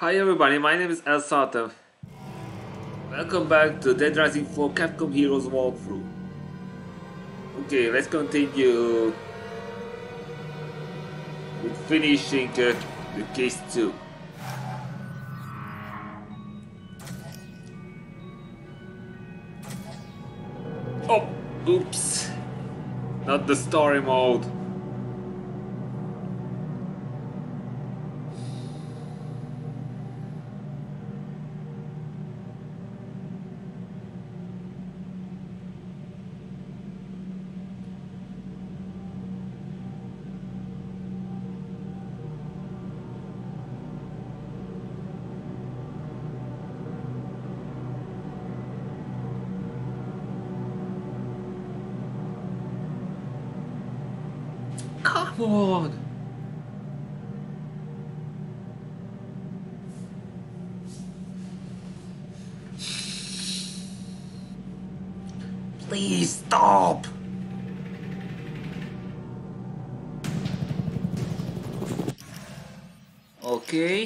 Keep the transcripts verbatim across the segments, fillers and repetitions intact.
Hi everybody, my name is Exo-Troopers. Welcome back to Dead Rising four Capcom Heroes walkthrough. Okay, let's continue with finishing uh, the case two. Oh, oops. Not the story mode. Come on! Please stop! Okay.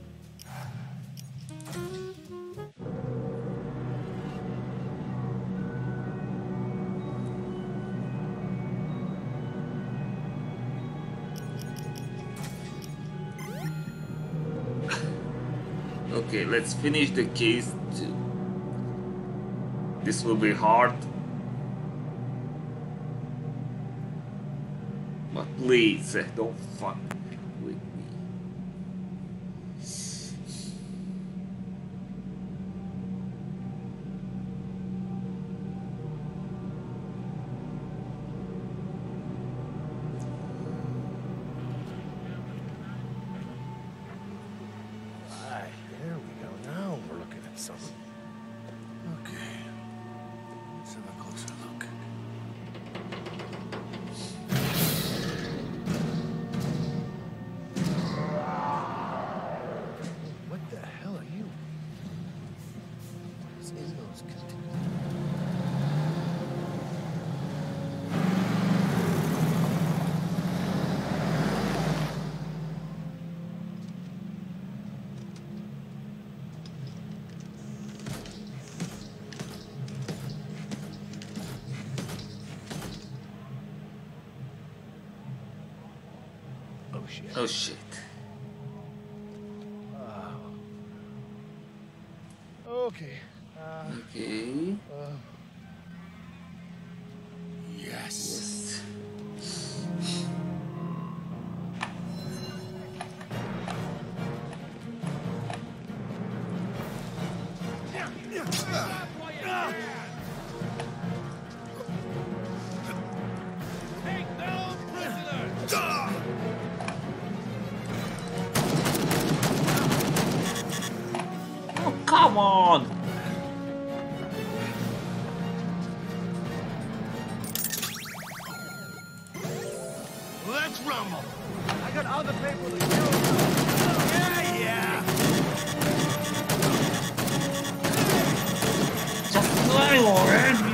Okay, let's finish the case too. This will be hard. But please, uh, don't fuck with me. Oh shit. Uh, okay. Uh, okay. Uh, yes. Yes. Take no prisoners! Oh, come on! Let's rumble! I got other people to kill. Yeah, yeah! Just play already!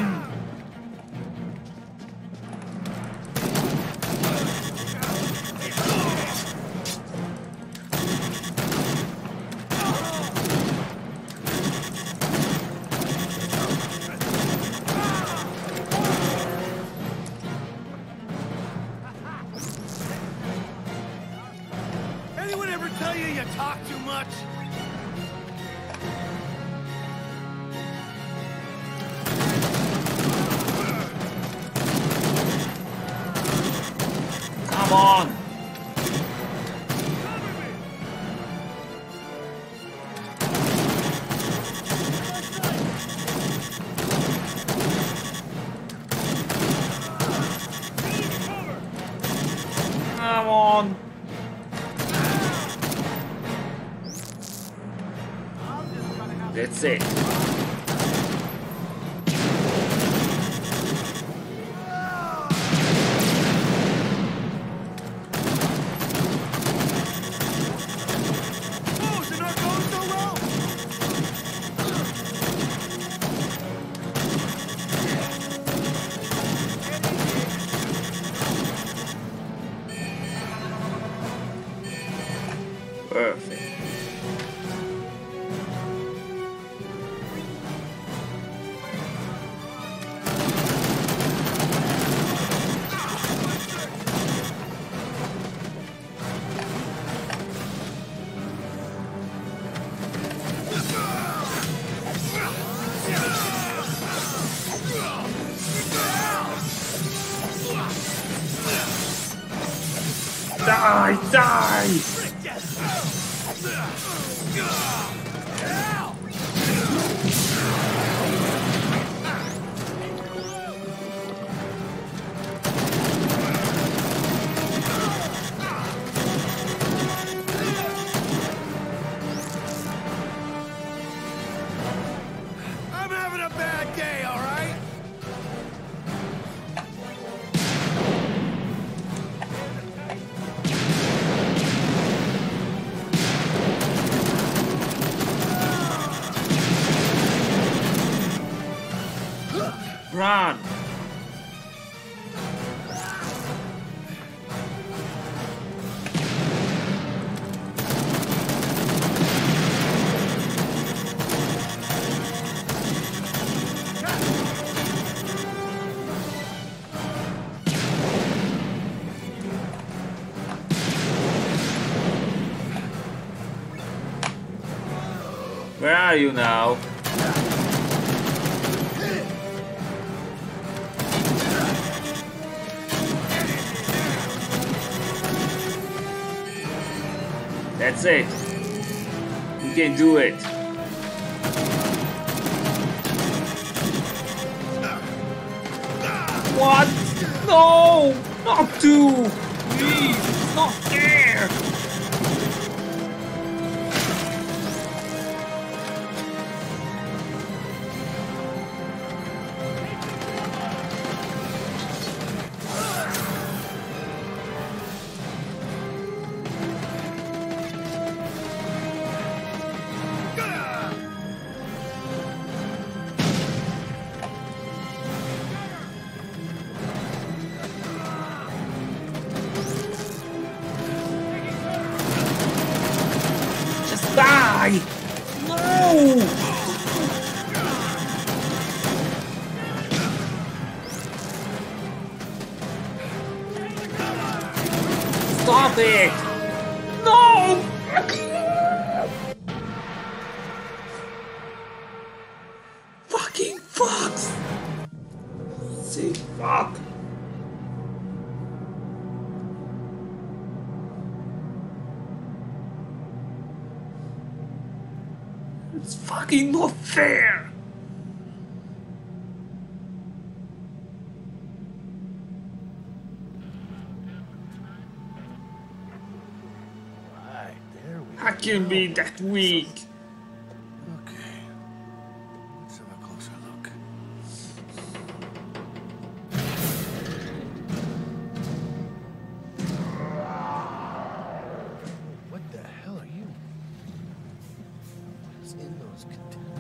Anyone ever tell you you talk too much? Come on! Come on! That's it. Oh, is it not going so well? Perfect. Die! I'm having a bad day, all right? Run! Where are you now? That's it. You can do it. What? No! Not two! Please! Not there! Die! No! Stop it! No! Fucking fucks! Say fuck! It's fucking not fair! Right, there we I can be that weak. Okay. Let's have a closer look. What the hell are you? What's in those containers?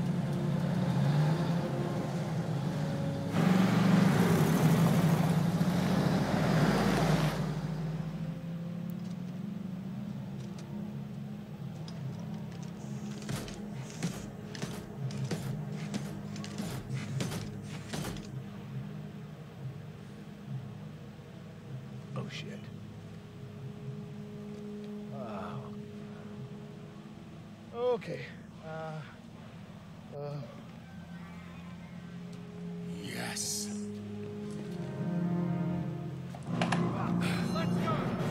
Oh shit. Wow. Okay. Uh. Uh. Yes. Let's go.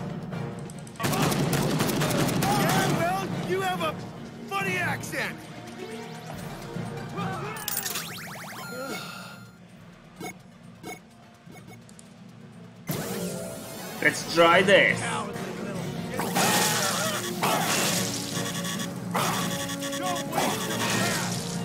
Yeah, well, you have a funny accent. Let's try this. Don't waste your gas.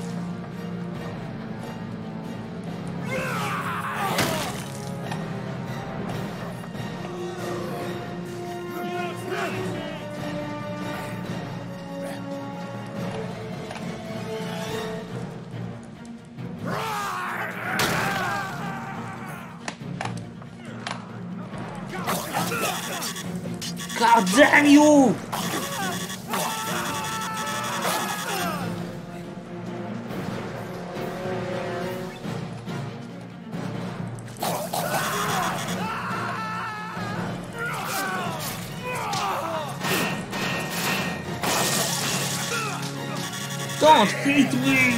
God damn you! Don't hit me!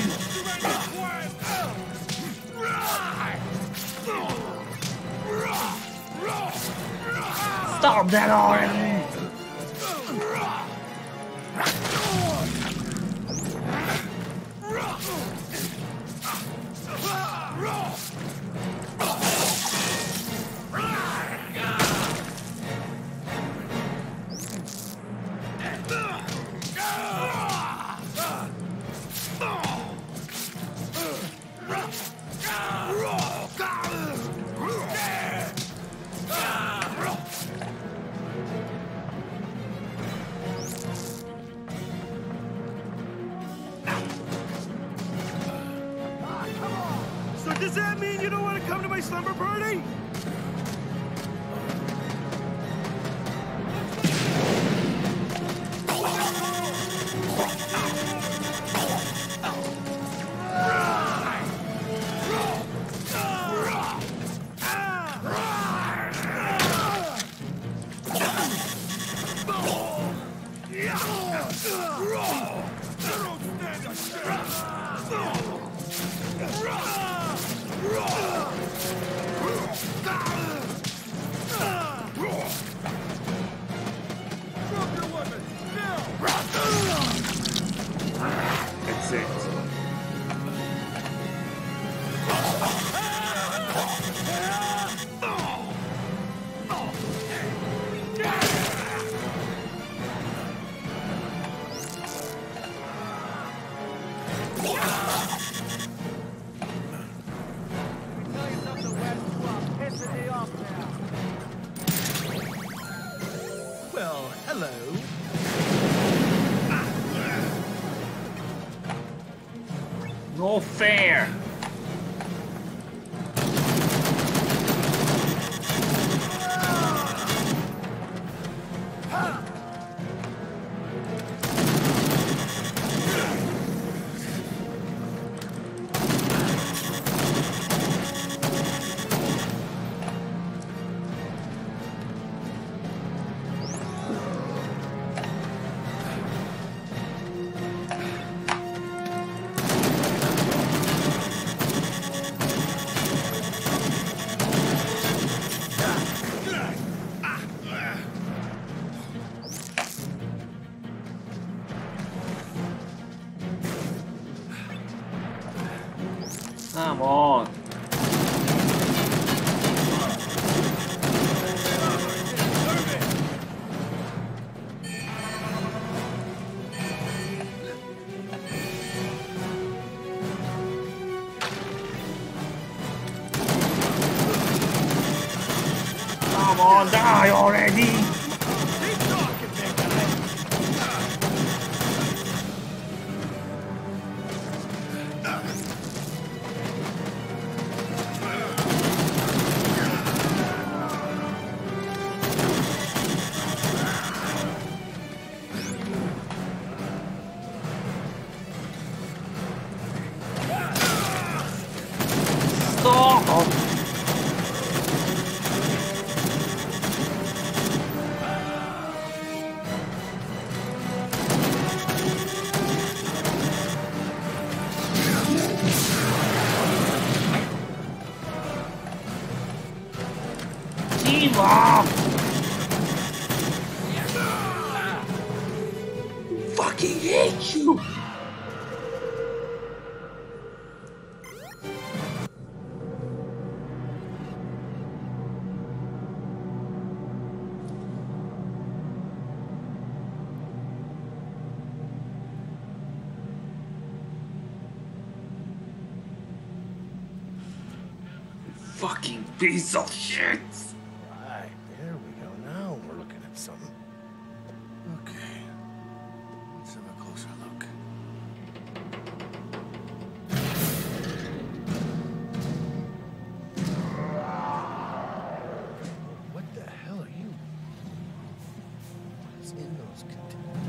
Stop that already! So does that mean you don't want to come to my slumber party? That's it. Well, hello. No fair. Come on. Come on, die already! Keep talking, big guy. Stop! Give up! Fucking hate you! Fucking piece of shit! Right, there we go. Now we're looking at something. Okay. Let's have a closer look. What the hell are you? What's in those containers?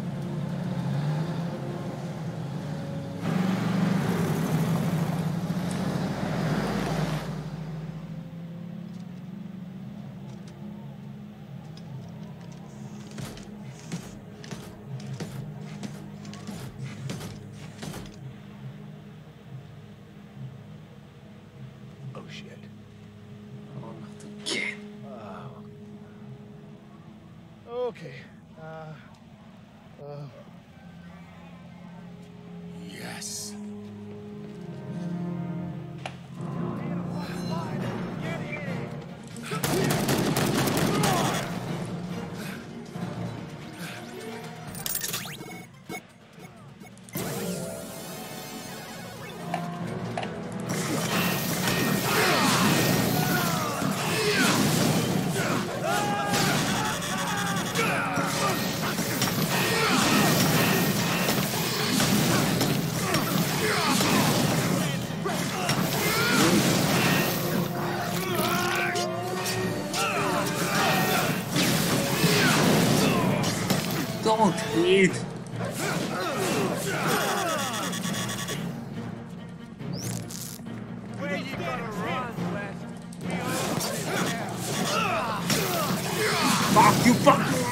Don't hit! Where you gonna run, West? Fuck you, fuck you!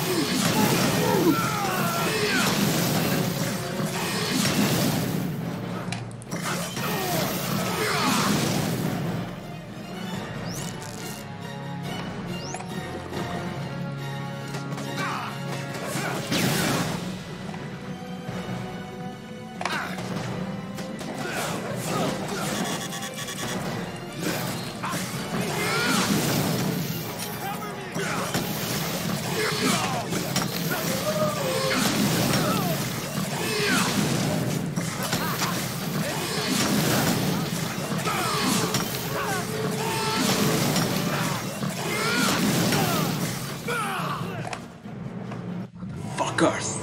Fuckers!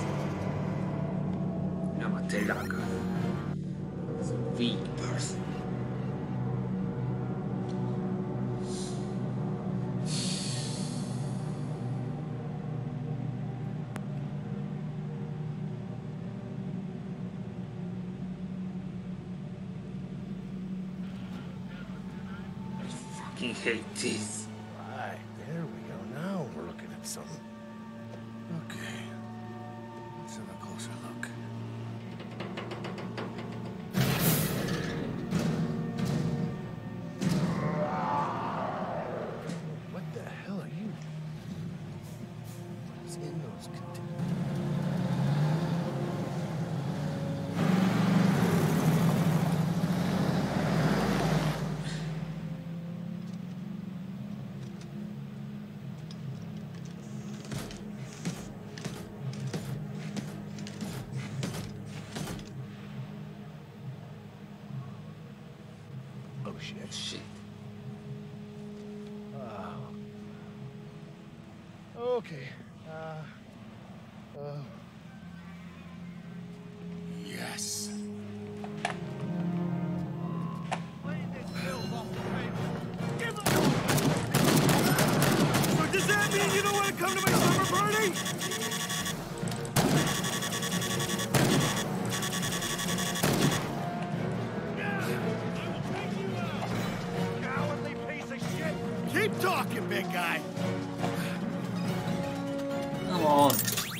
Namateraga. It's a weak person. I fucking hate this. Right, there we go. Now we're looking at something. Okay. Let's have a closer look. What the hell are you? What's in those containers? Oh shit. Shit. Oh. Okay. Uh. Uh. Yes. So does that mean you don't want to come to my summer party? Cowardly piece of shit! Keep talking, big guy. Come on.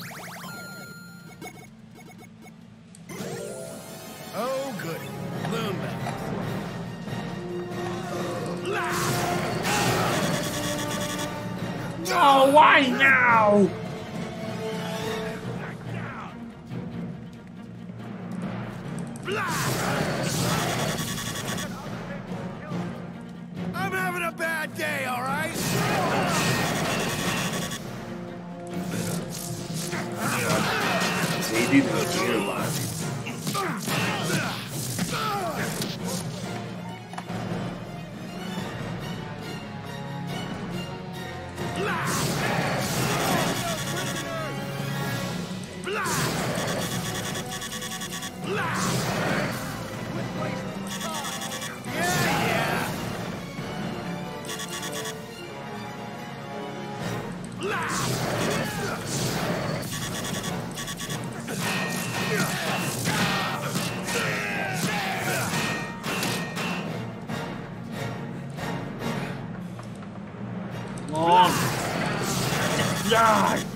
Oh, good. Balloon back. No, why now? I'm having a bad day, all right? They didn't realize it. Come on. Die.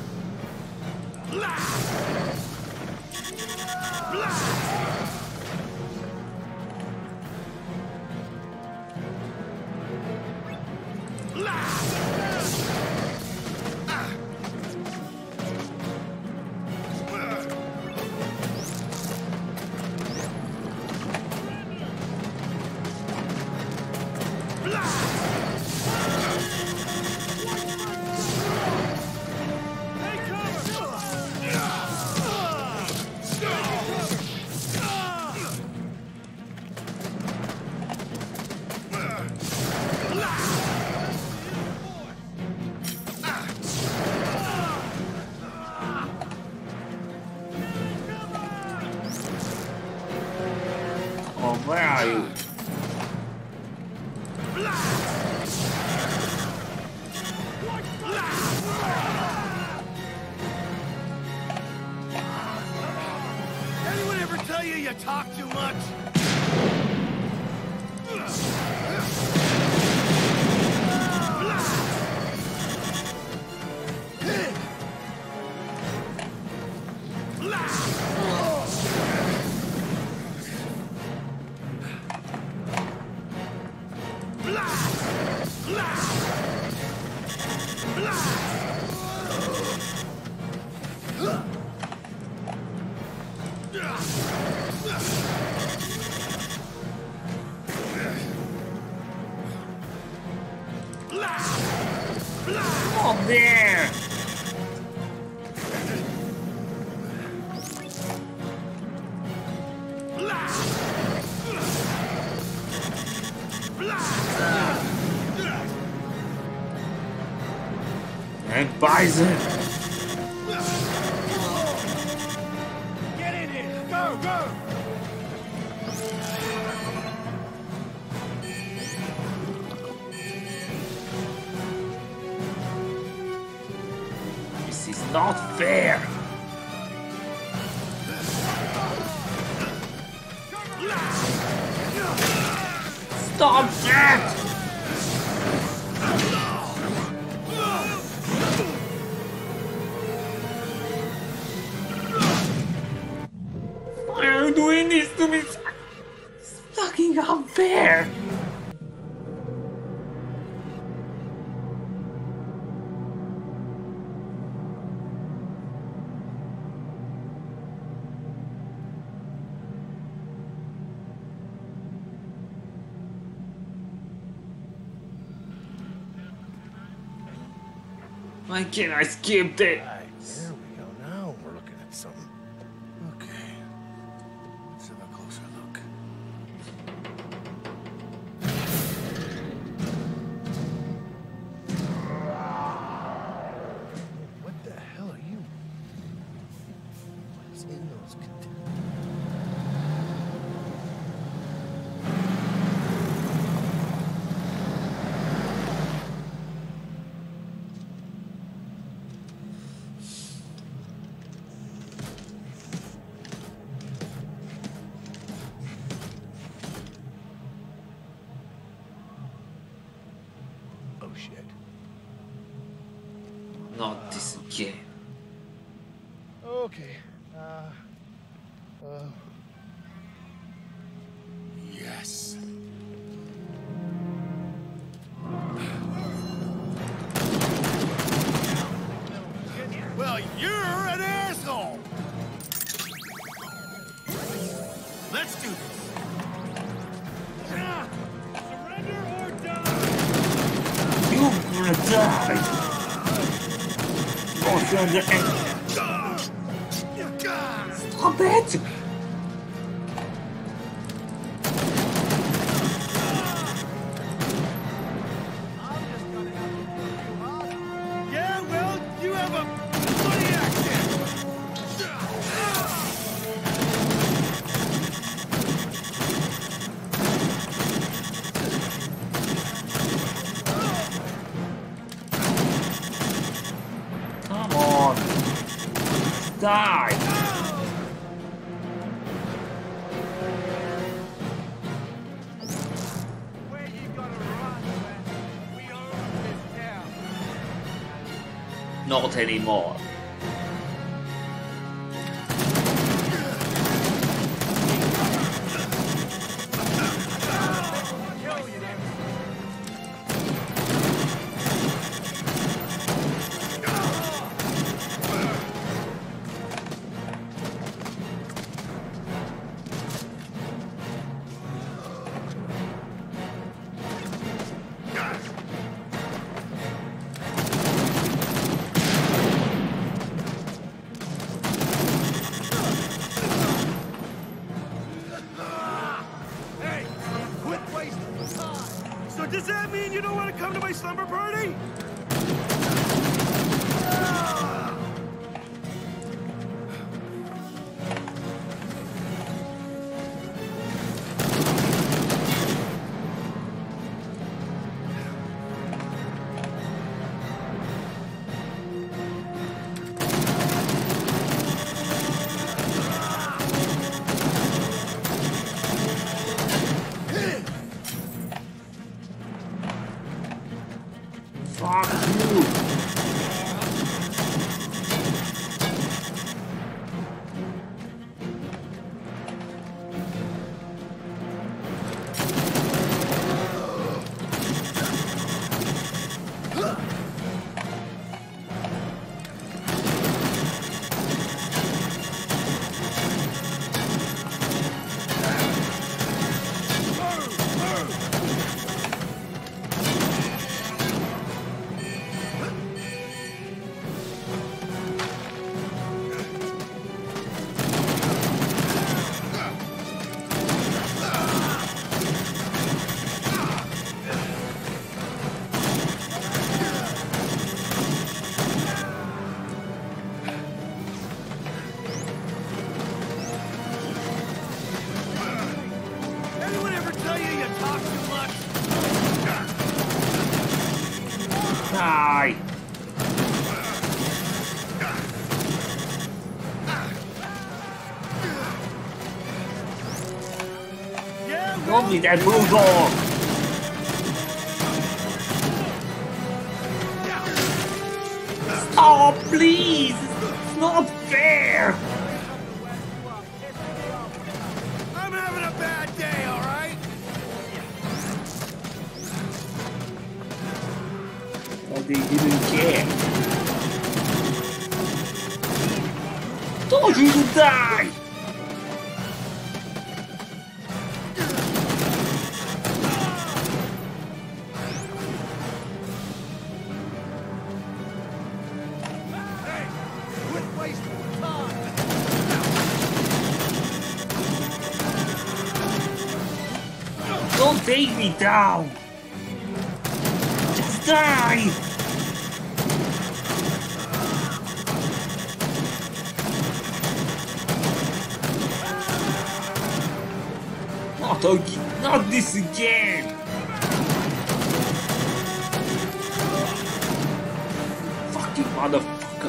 Oh, where are you? tell you you talk too much? Oh, there! And Bison! Get in here! Go, go! This is not fair! Stop that! Why are you doing this to me? It's fucking unfair! Why can't I skip that? Right, there we go. Now we're looking at something. Okay. Let's have a closer look. What the hell are you? What's in those containers? Oh shit. Not this again. Okay. Uh. Uh. Yes. Well, you're an asshole. Let's do this. Surrender or die! You're gonna die! Go to the end! Stop it! Yeah, well, you have a funny accent. Come on! Die! Where you gonna run, Wes? We own this town. Not anymore. Kill you there. Hey, quit wasting time. So does that mean you don't want to come to my slumber party? Talk too much. Die! Yeah, Don't be that bulldog! Stop, please! It's not fair! I'm having a bad day, all right? But they didn't care. Told you to die! Hey, quit wasting time. Don't take me down! Just die! Not again! Not this again! Fucking motherfucker!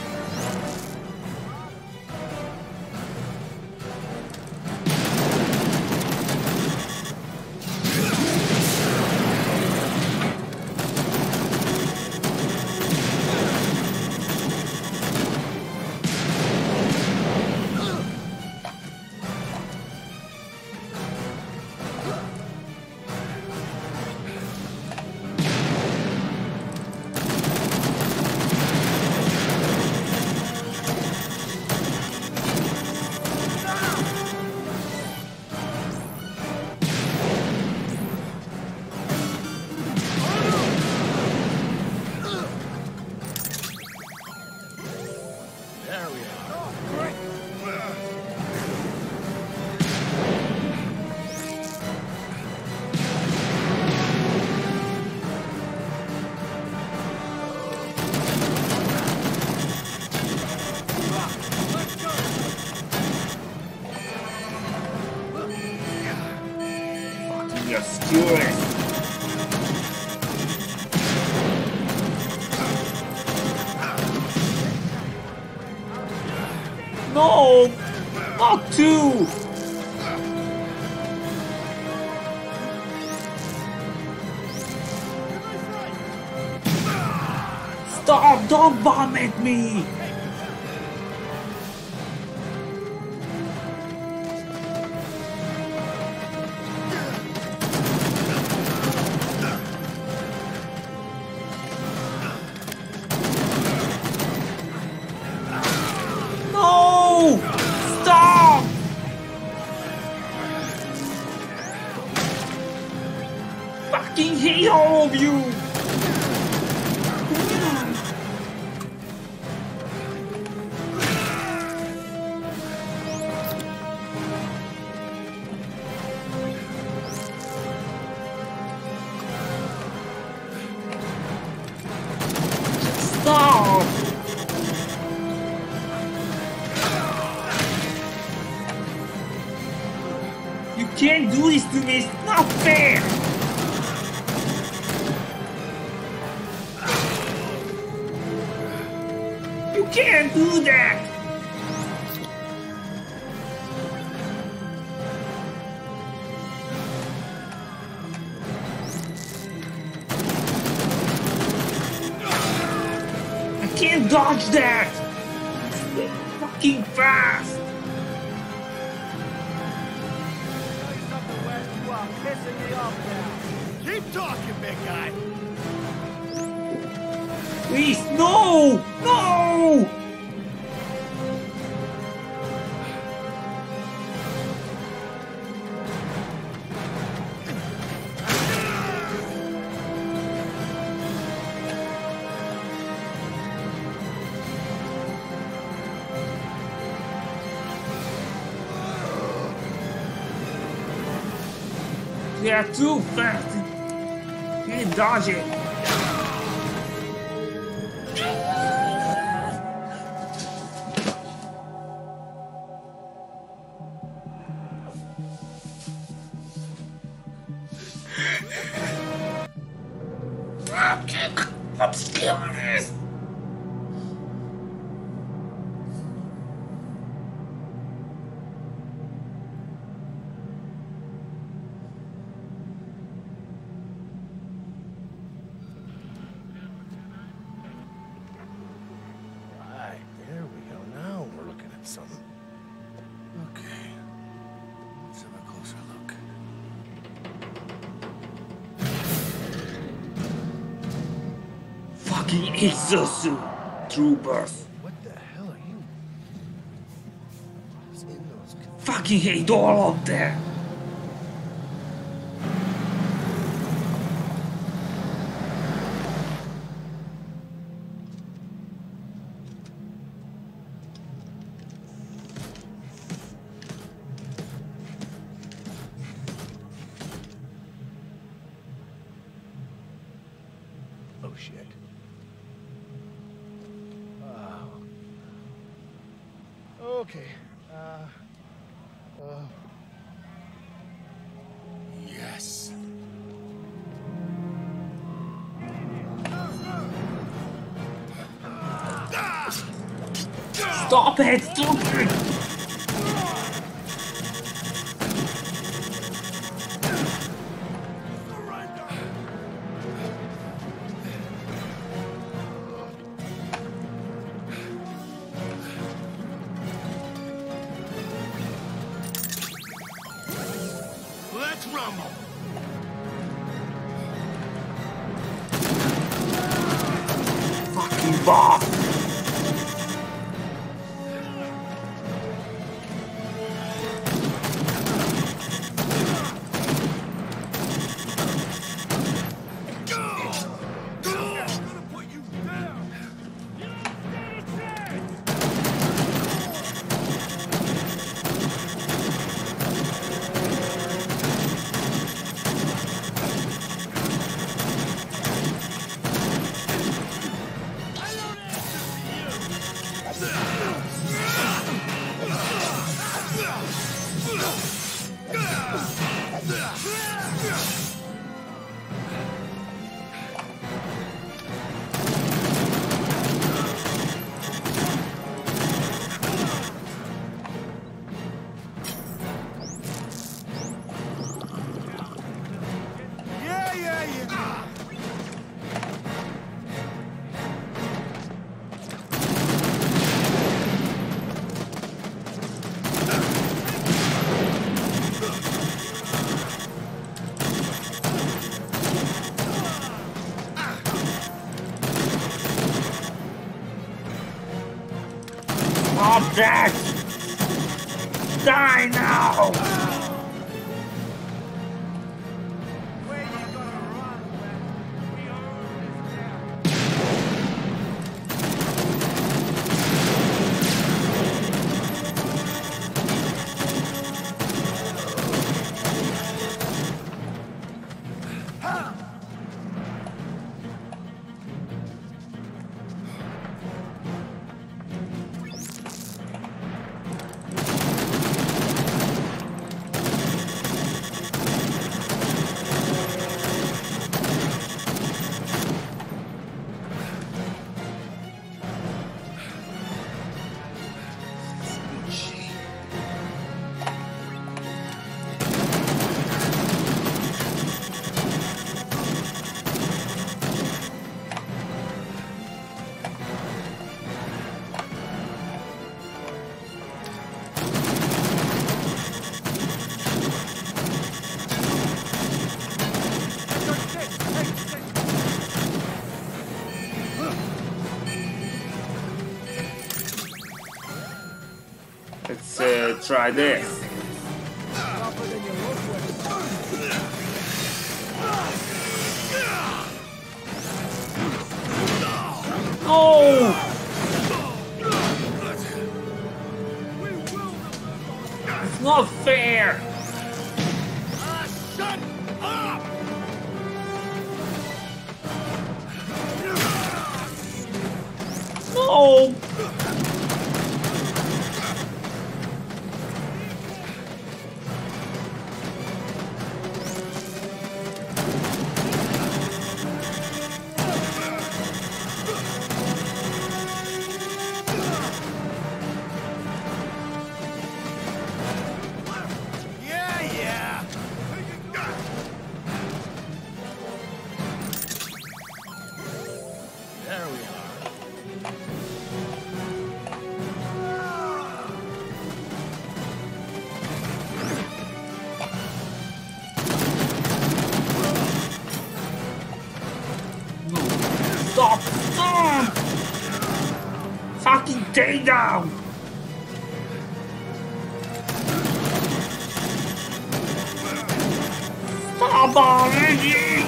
There we are. Oh, great. Let's go. Fucking obscurest! No! Not two! Stop! Don't bomb at me! No! Stop! Fucking hate all of you! Stop! You can't do this to me, it's not fair! You can't do that! I can't dodge that! It's fucking fast! Keep talking, big guy. Please, no! No! They are too fast. You can't dodge it. I'm scared of this. Right, there we go. Now we're looking at something. Okay. Let's have a closer look. Fucking Exo-Troopers. What the hell are you? What's in those? Fucking hate all of them. Oh shit. Oh. Okay. Uh. Uh. Yes. Stop it! Stop it! Let's rumble. Fucking boss! Yeah, yeah, yeah. Stop that! Die now! Where you gonna run when we own this town? Let's uh, try this. Oh! It's not fair! Shut up! No! down! Stop already!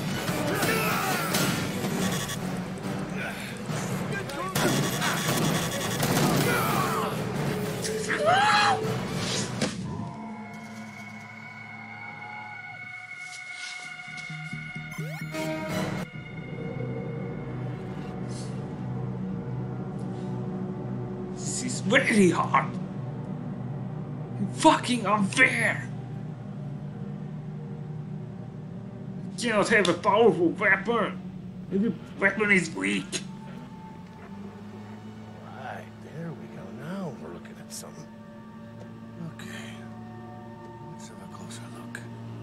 This is very hard. Fucking unfair. You cannot have a powerful weapon. Every weapon is weak. Right, there we go. Now we're looking at something. Okay. Let's have a closer look.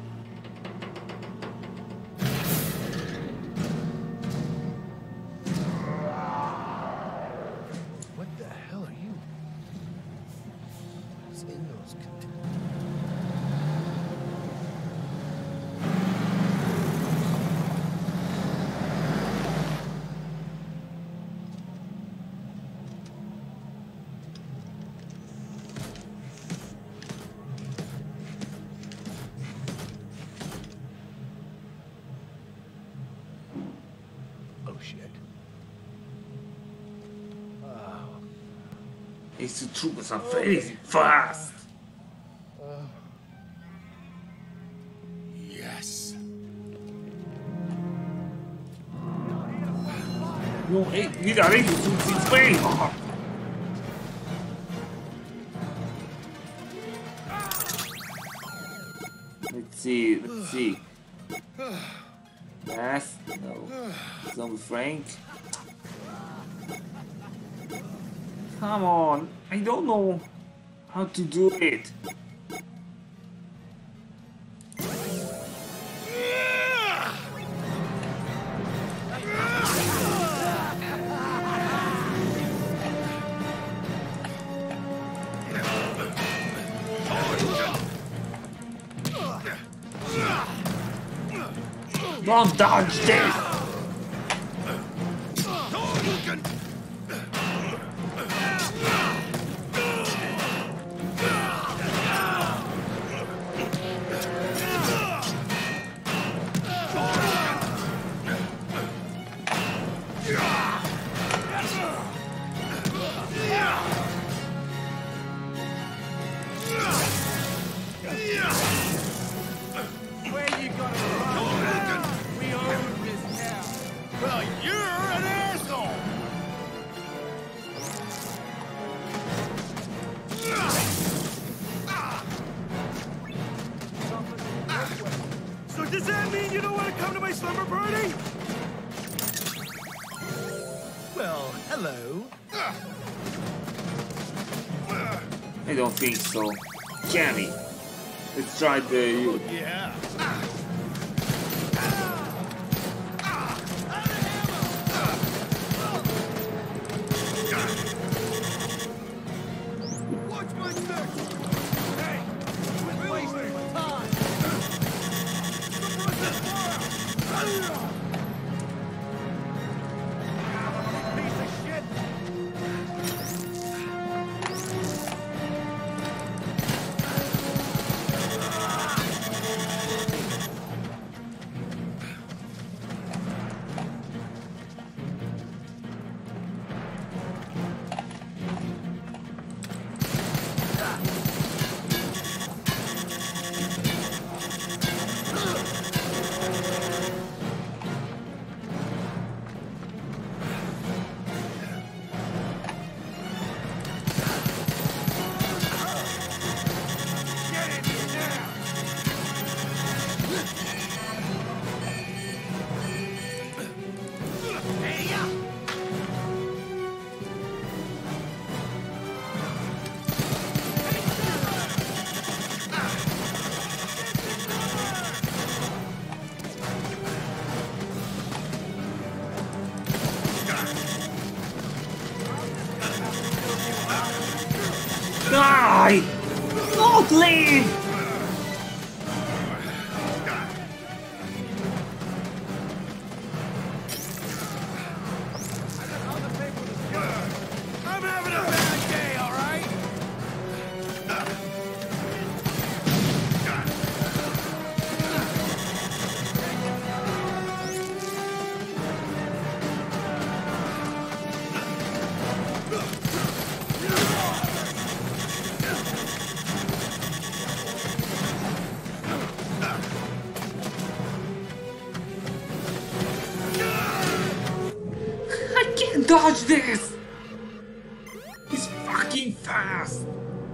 What the hell are you? What's in those containers? Oh shit. Oh. Exo-Troopers are very fast. Yes. No, hey, wieder Exo-Troopers is very hard. Let's see, let's see. Yes, no. Zombie Frank. Come on, I don't know how to do it. Don't dodge this! Where you gonna run? We own this town. Well, you're an asshole. So does that mean you don't want to come to my slumber party? Well, hello. I don't think so. Jammy. Let's try the you. Yeah. Watch my step. Hey, quit wasting my time. Piece of shit. Die! Don't leave! I'm having a bad dodge this! He's fucking fast!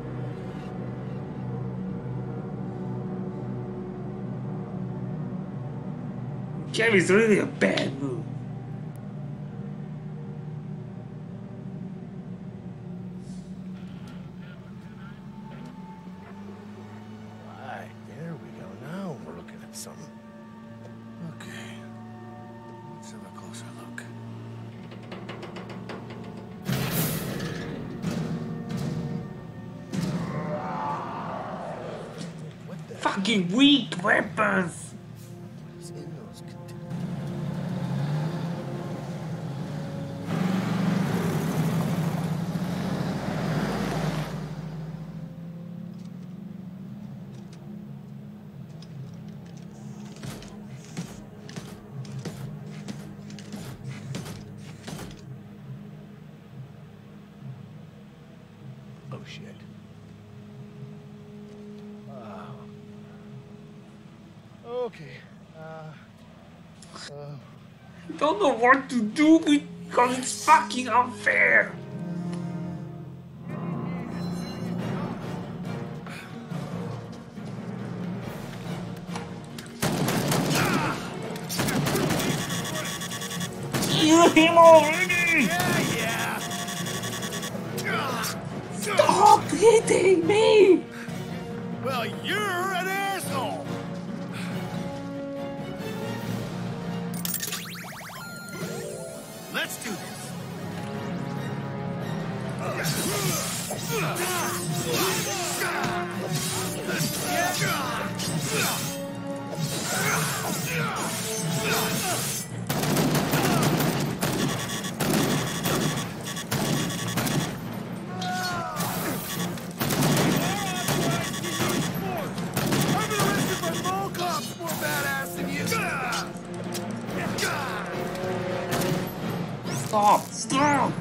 Kevin's really a bad move. Right, there we go. Now we're looking at something. Okay. Let's have a closer look. What the Fucking weak weapons! is in those containers? Oh shit. Oh. Okay. Uh. Uh. Don't know what to do because it's fucking unfair. Kill him already! Yeah, yeah. Stop hitting me! Well, you're an asshole. Let's do this. I've been arrested by mall cops more badass than you. Stop! Stop!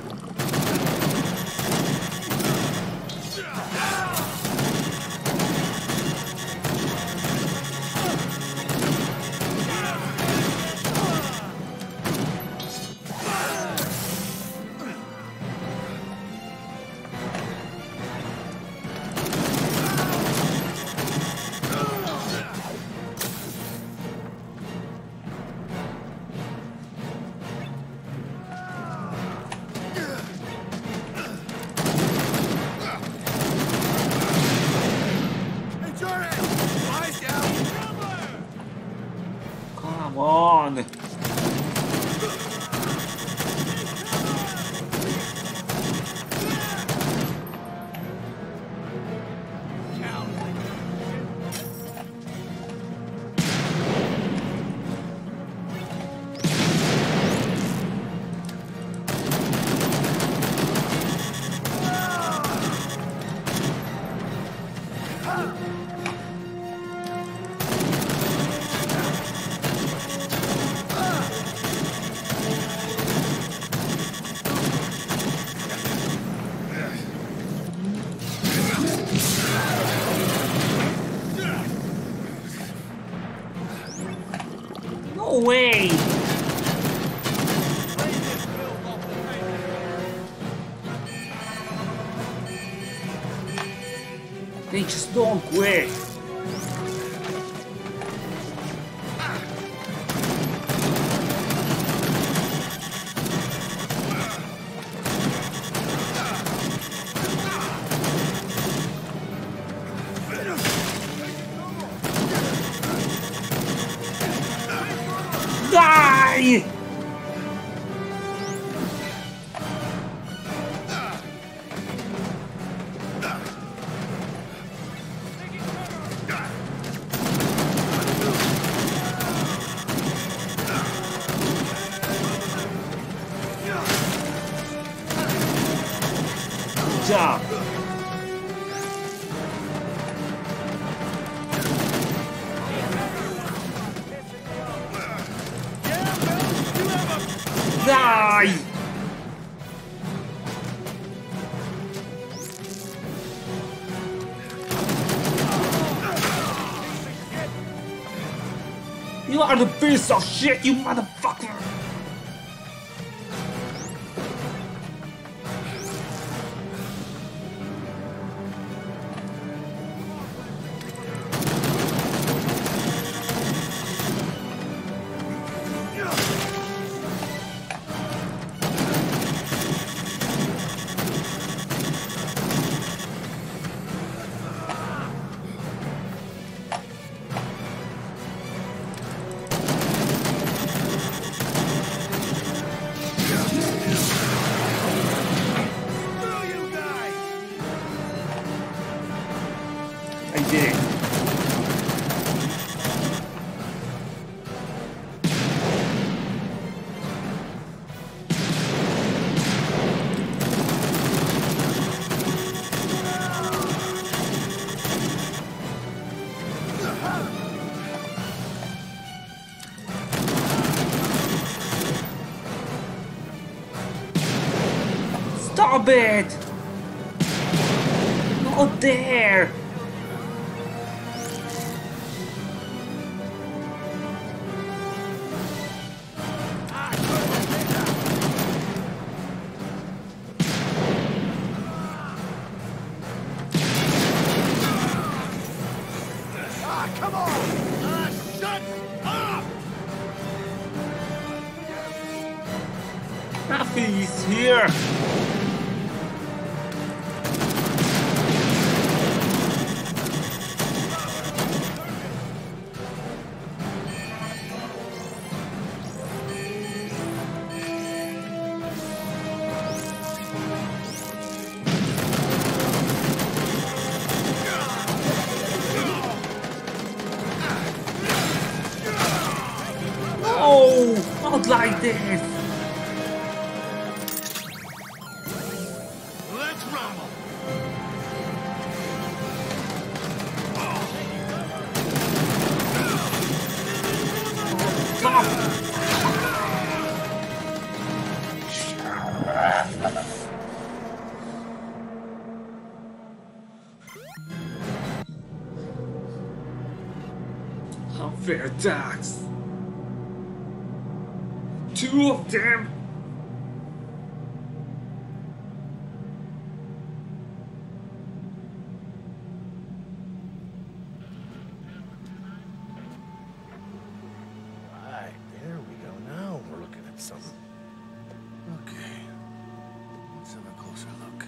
Hey, Jordan! Lies down! Come on! No way! They just don't quit. Die! Good job. Die! You are the piece of shit, you motherfucker! I did it. Stop it! Not there! Ah, come on! Ah, shut up! Nothing is here! No! Not like this! Let's rumble! Stop! Unfair attacks! Two of them! Right, there we go. Now we're looking at something. Okay. Let's have a closer look.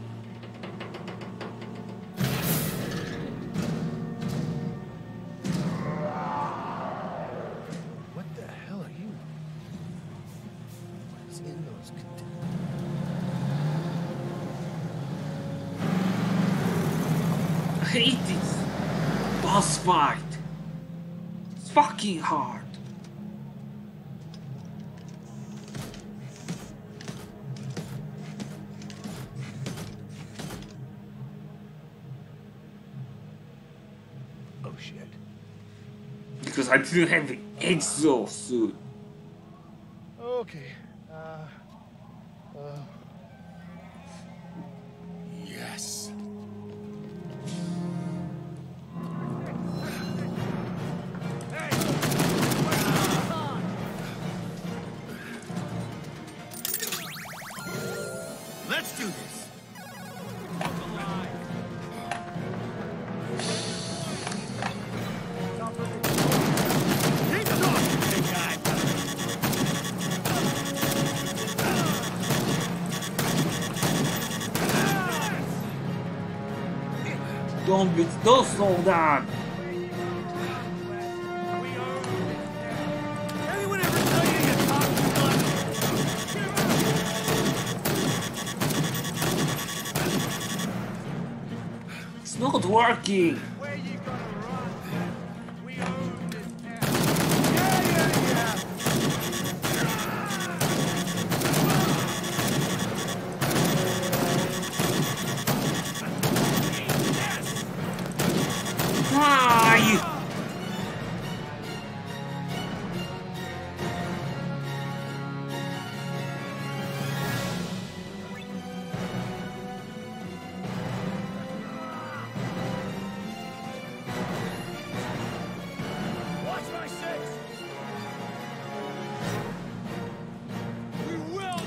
What the hell are you? What's in those containers? I hate this! Boss fight! It's fucking hard! Oh shit. Because I didn't have the Exo suit. Okay. Uh. Uh. Yes. Let's do this! Keep talking, big guy! Don't be, don't slow down! Anyone ever tell you you talk too much? It's not working! Where you gonna run? We own this town. Yeah, yeah, yeah! Die! Watch my six! We will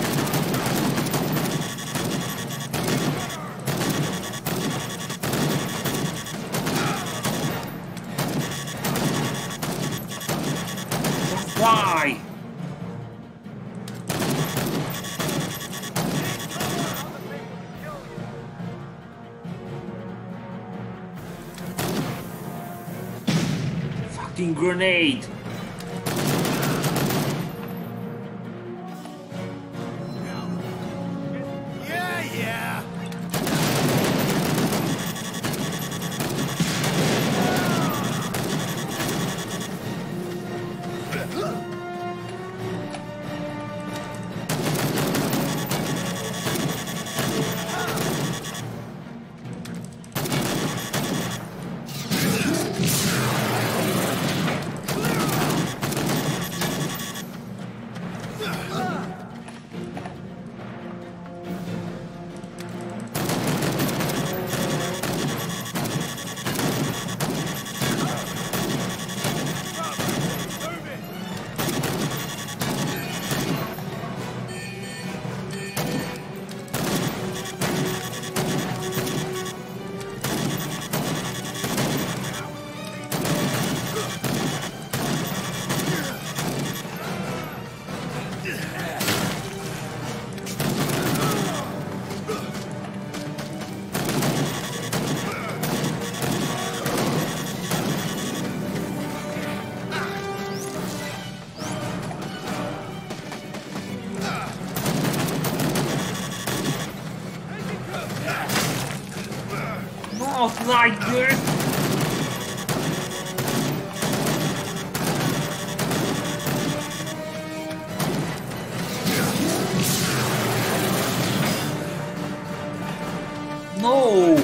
Why? Fucking grenade! Yeah, yeah! Not like this! No!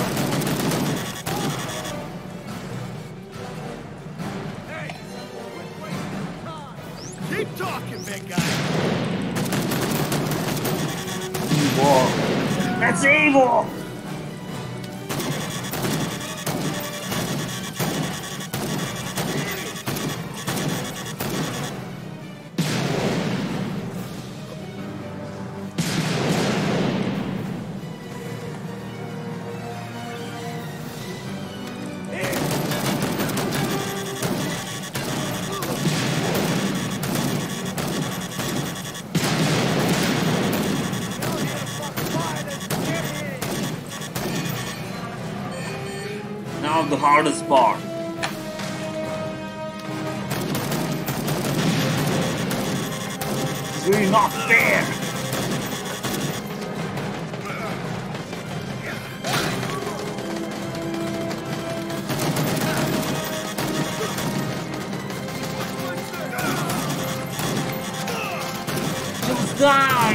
Hey, quit wasting time. Keep talking, big guy. Evil! That's evil! Now the hardest part. It's really not fair. Just die.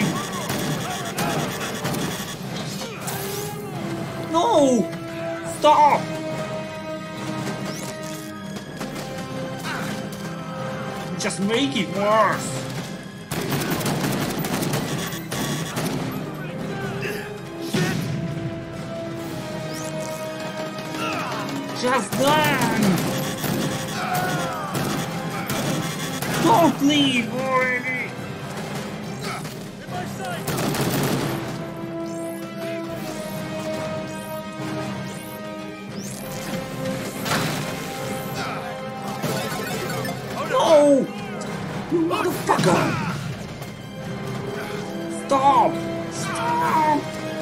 No! Stop! Just make it worse. Just done. Don't leave already. In my sight. No! You motherfucker! Stop! Stop!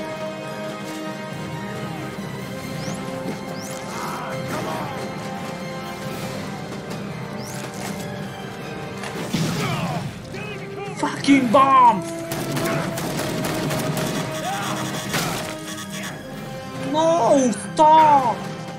Fucking bomb! No! Stop!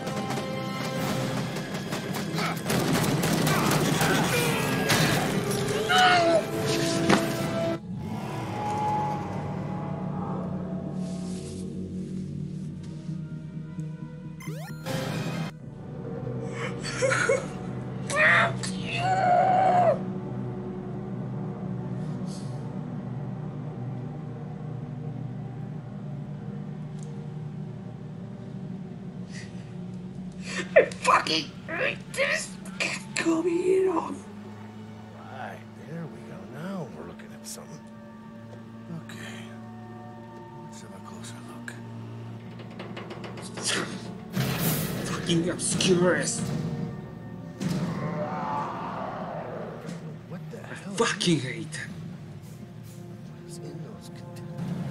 I fucking hate this Capcom Heroes. Right, there we go. Now we're looking at something. Okay. Let's have a closer look. Fucking obscurest. What the hell Fucking hate. is in those containers?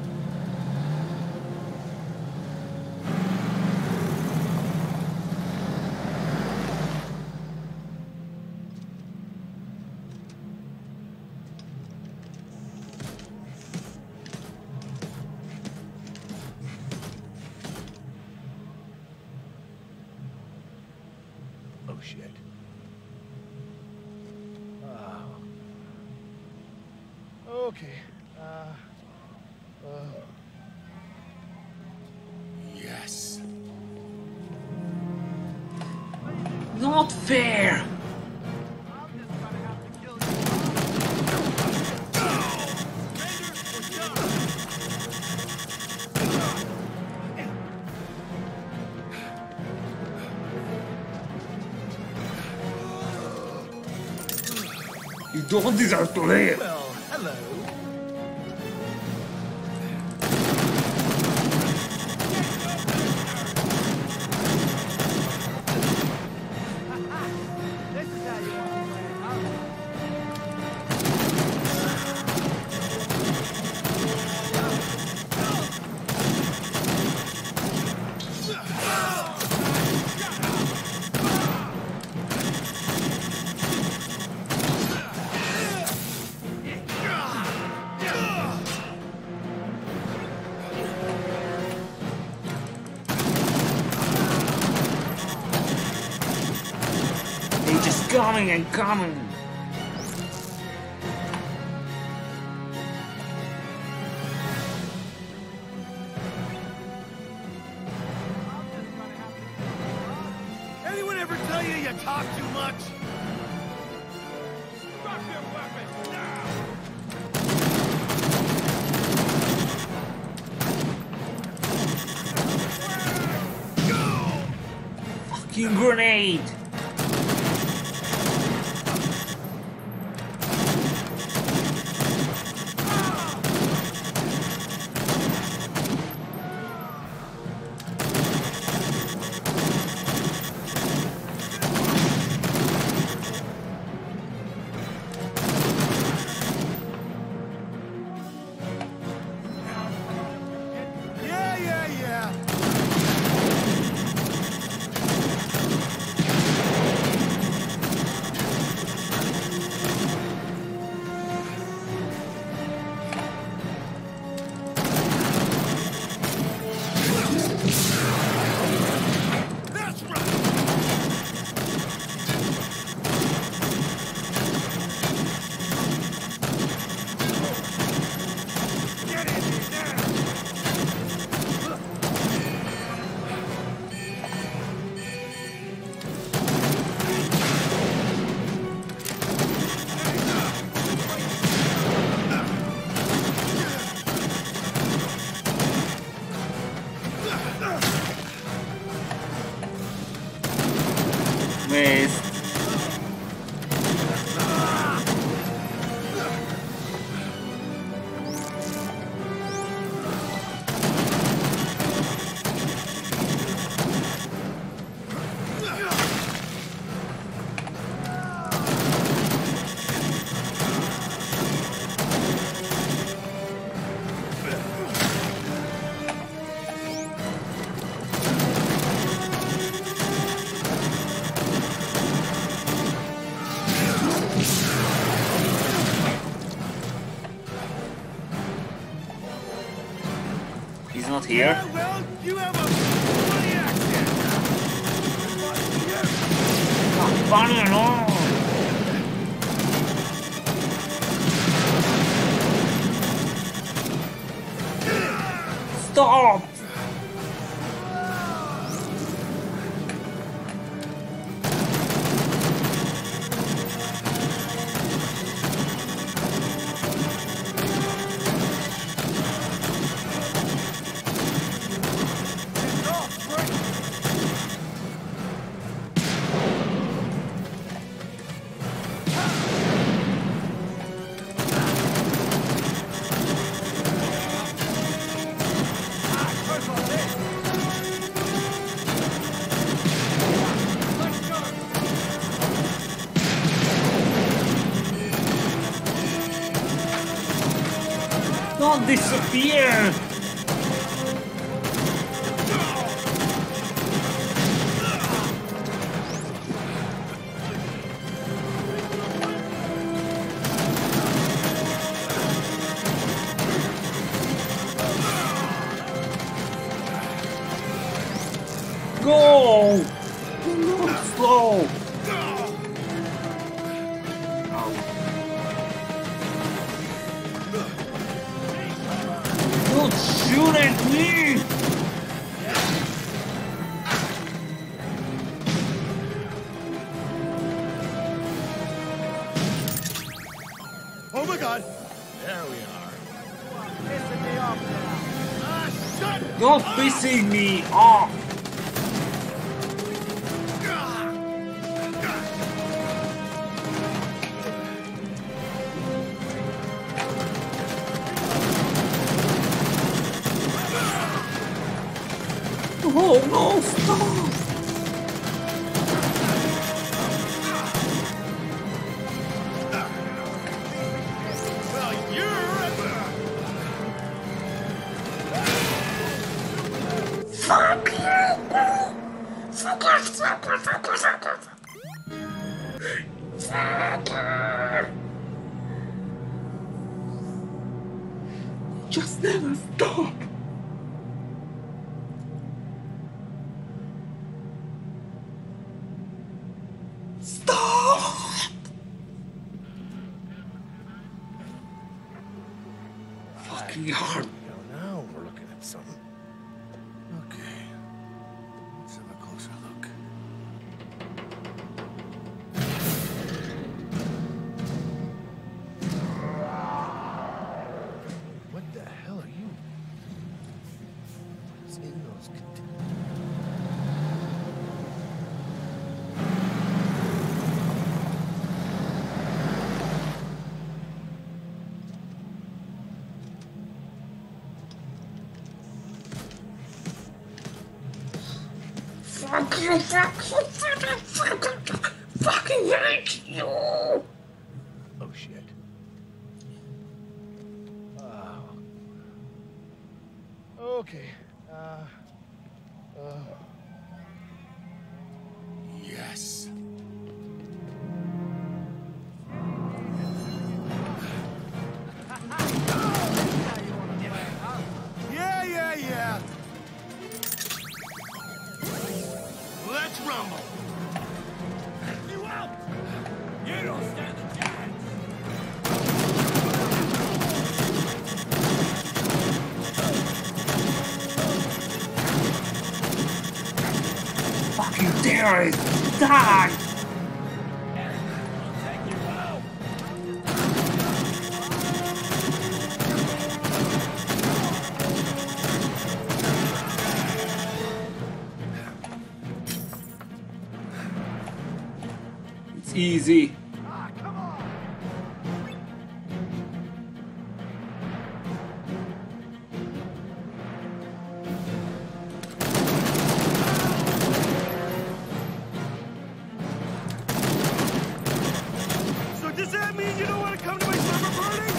Oh shit. Oh. Okay. Uh. Uh. Yes. Not fair. I'm just gonna have to kill you. You don't deserve to live. Well, hello. This is how you want to play it, huh? coming and coming. Anyone ever tell you you talk too much? Drop your weapon now! Go! Fucking grenade! Yeah, yeah, yeah. That's right. Get in there now. Missed. He's not here. Yeah, well, you have a funny accent. Not funny at all. Stop! Don't disappear! Go! Not slow! Don't shoot at me! Oh my god! There we are. Pissing me off now. Ah, shut You're pissing me off! Oh no, stop! Well, you're Fuck you! Fuck you, fuck you, fuck you, fuck you! Fuck you! Just never stop! Stop! fucking hard. Here we go. Now we're looking at something. Okay. Let's have a closer look. What the hell are you? What's in those containers? Fuck you, fuck you, fuck you, fuck you, fucking hate you. Oh shit. Oh. Okay. Uh. Uh. Yes. Yeah, yeah, yeah. Let's rumble. You out. You don't stand a chance. Fucking terrorist, die! I'll take you out. It's easy. Ah, come on. So does that mean you don't want to come to my summer party?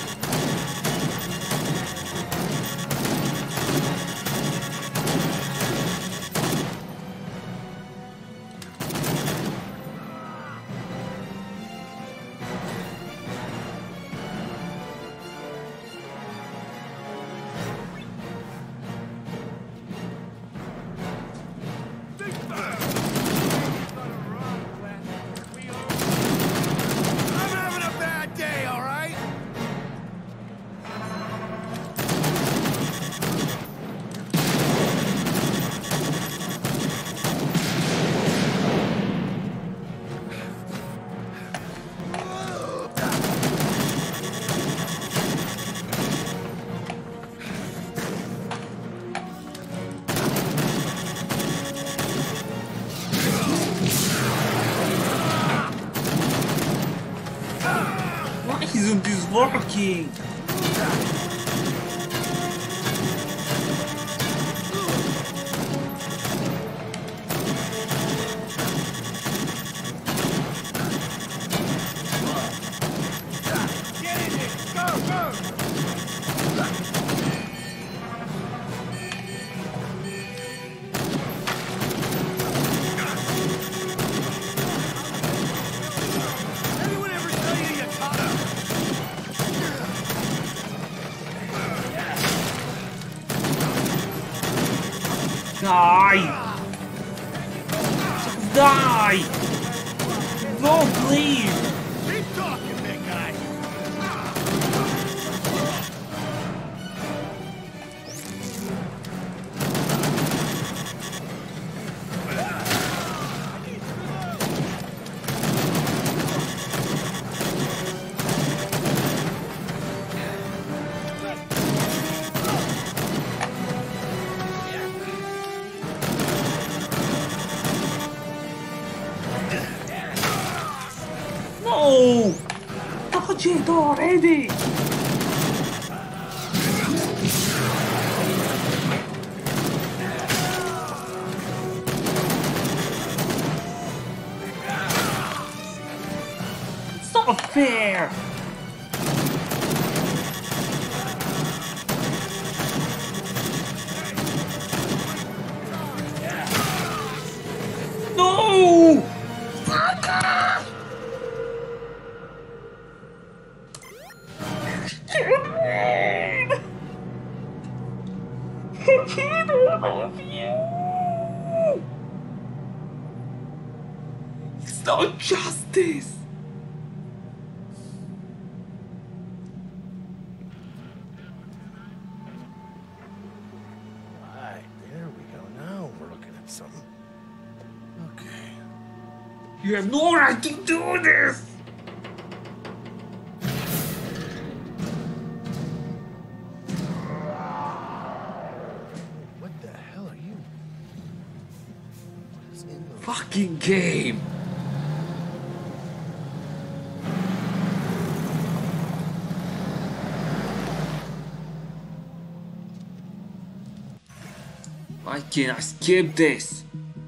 I'm having a bad day, all right? Why isn't this working? Get in here. Go, go. Anyone ever tell you you caught up? Die! Die! Don't leave! Keep talking, big guy. No! Touch it already! It's not fair! No! I can't love you! It's not justice! You have no right to do this! What the hell are you? What is in those? Fucking game! Why can't I skip this?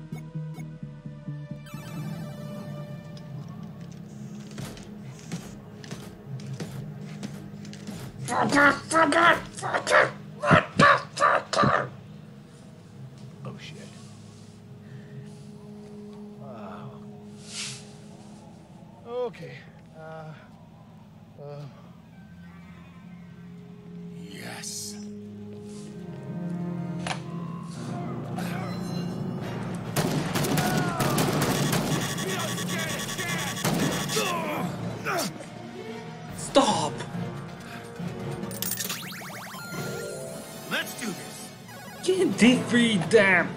Fuck it, fuck it, fuck it, fuck it, fuck it. Oh shit. Wow. Okay. Uh. Uh. Yes. Stop! Let's do this. Can't defeat them!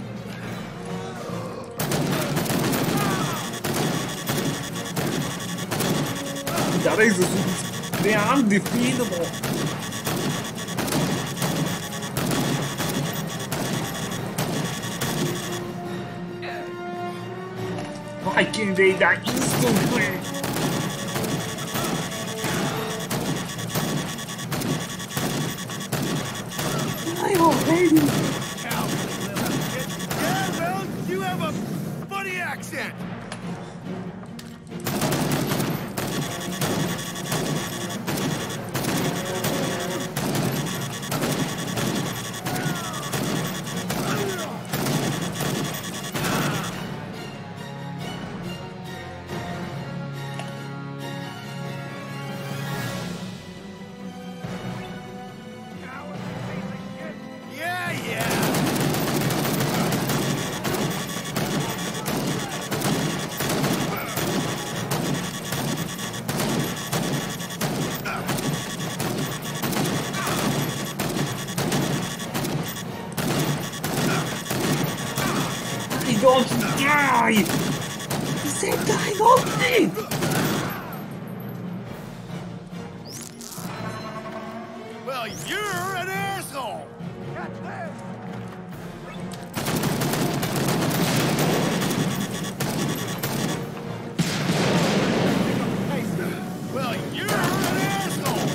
That is a, they are undefeatable! Why can't they die instantly? I already. Yeah, well, you have a funny accent. Yeah, yeah. I don't die! He said die, not me! Well, you're an asshole. Well, you're an asshole.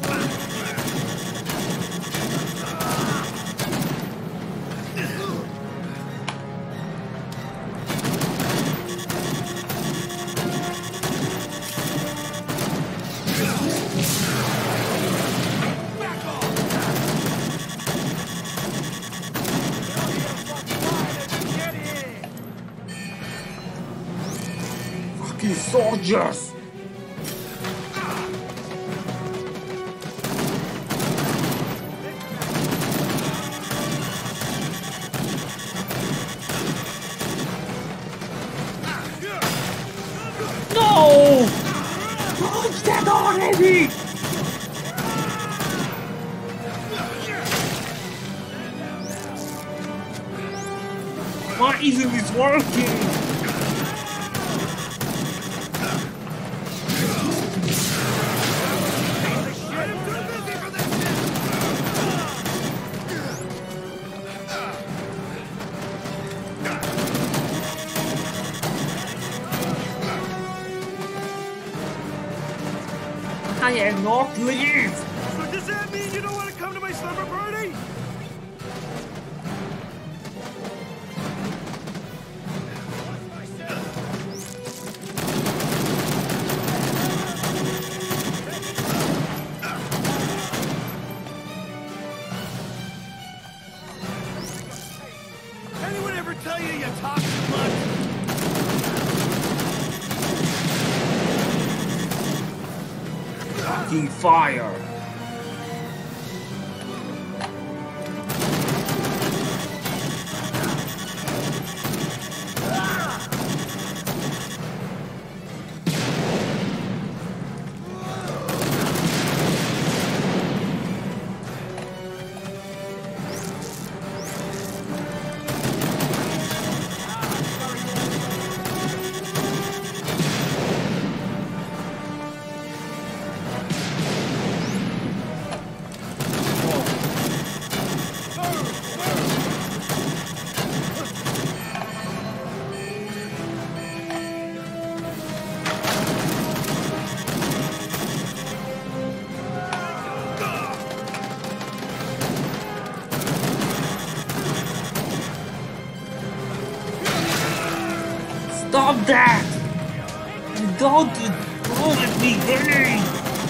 Back off. Get in. Fucking soldiers! No! Launch that already! Why isn't this working? I'm too busy for this shit. I am not leave! So does that mean you don't want to come to my slumber party? Anyone ever tell you you talk too much? Fucking fire! Stop that! Don't throw at me, grenade!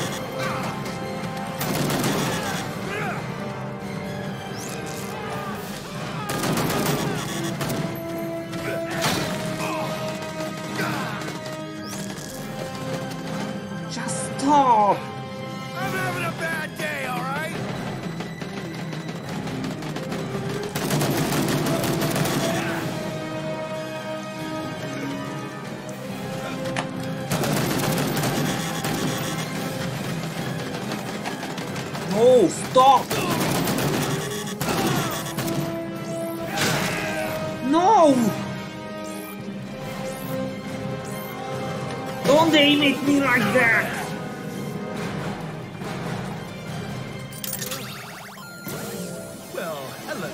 Just stop! I'm having a bad day, all right? No, stop! No! Don't aim at me like that! Well, hello.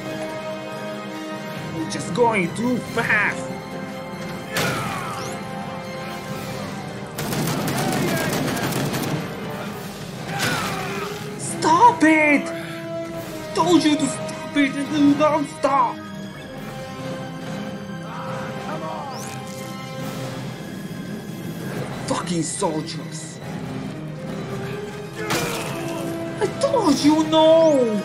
You're just going too fast! Stop it! Told you to stop it and you don't stop! Come on. Fucking soldiers! I told you no!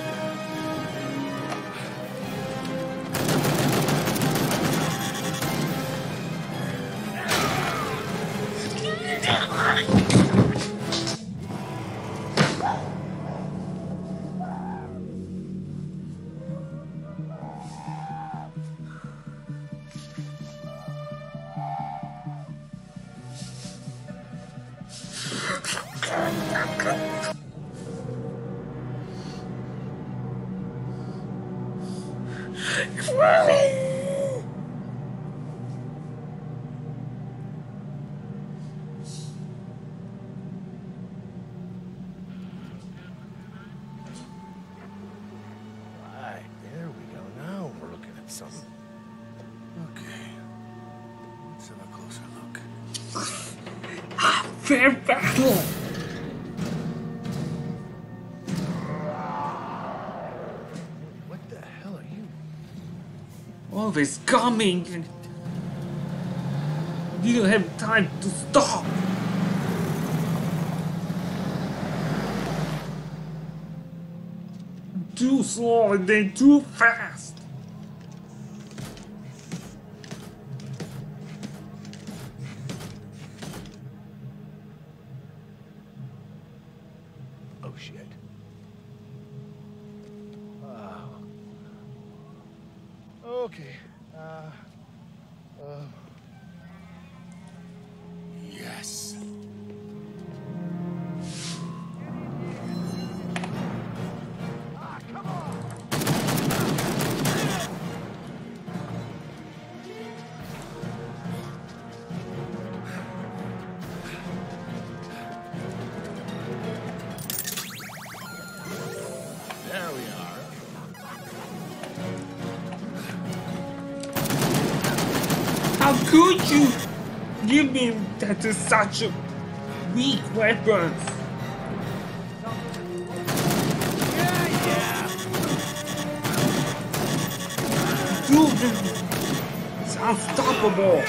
Right, there we go. Now we're looking at something. Okay. Let's have a closer look. Fair battle! What the hell are you? Always coming and you don't have time to stop! Too slow and then too fast! Oh shit. Oh. Okay. Uh. Uh. Yes. Ah, come on. There we are. How could you give me that is such a weak weapon? Yeah, yeah. Dude, it's unstoppable!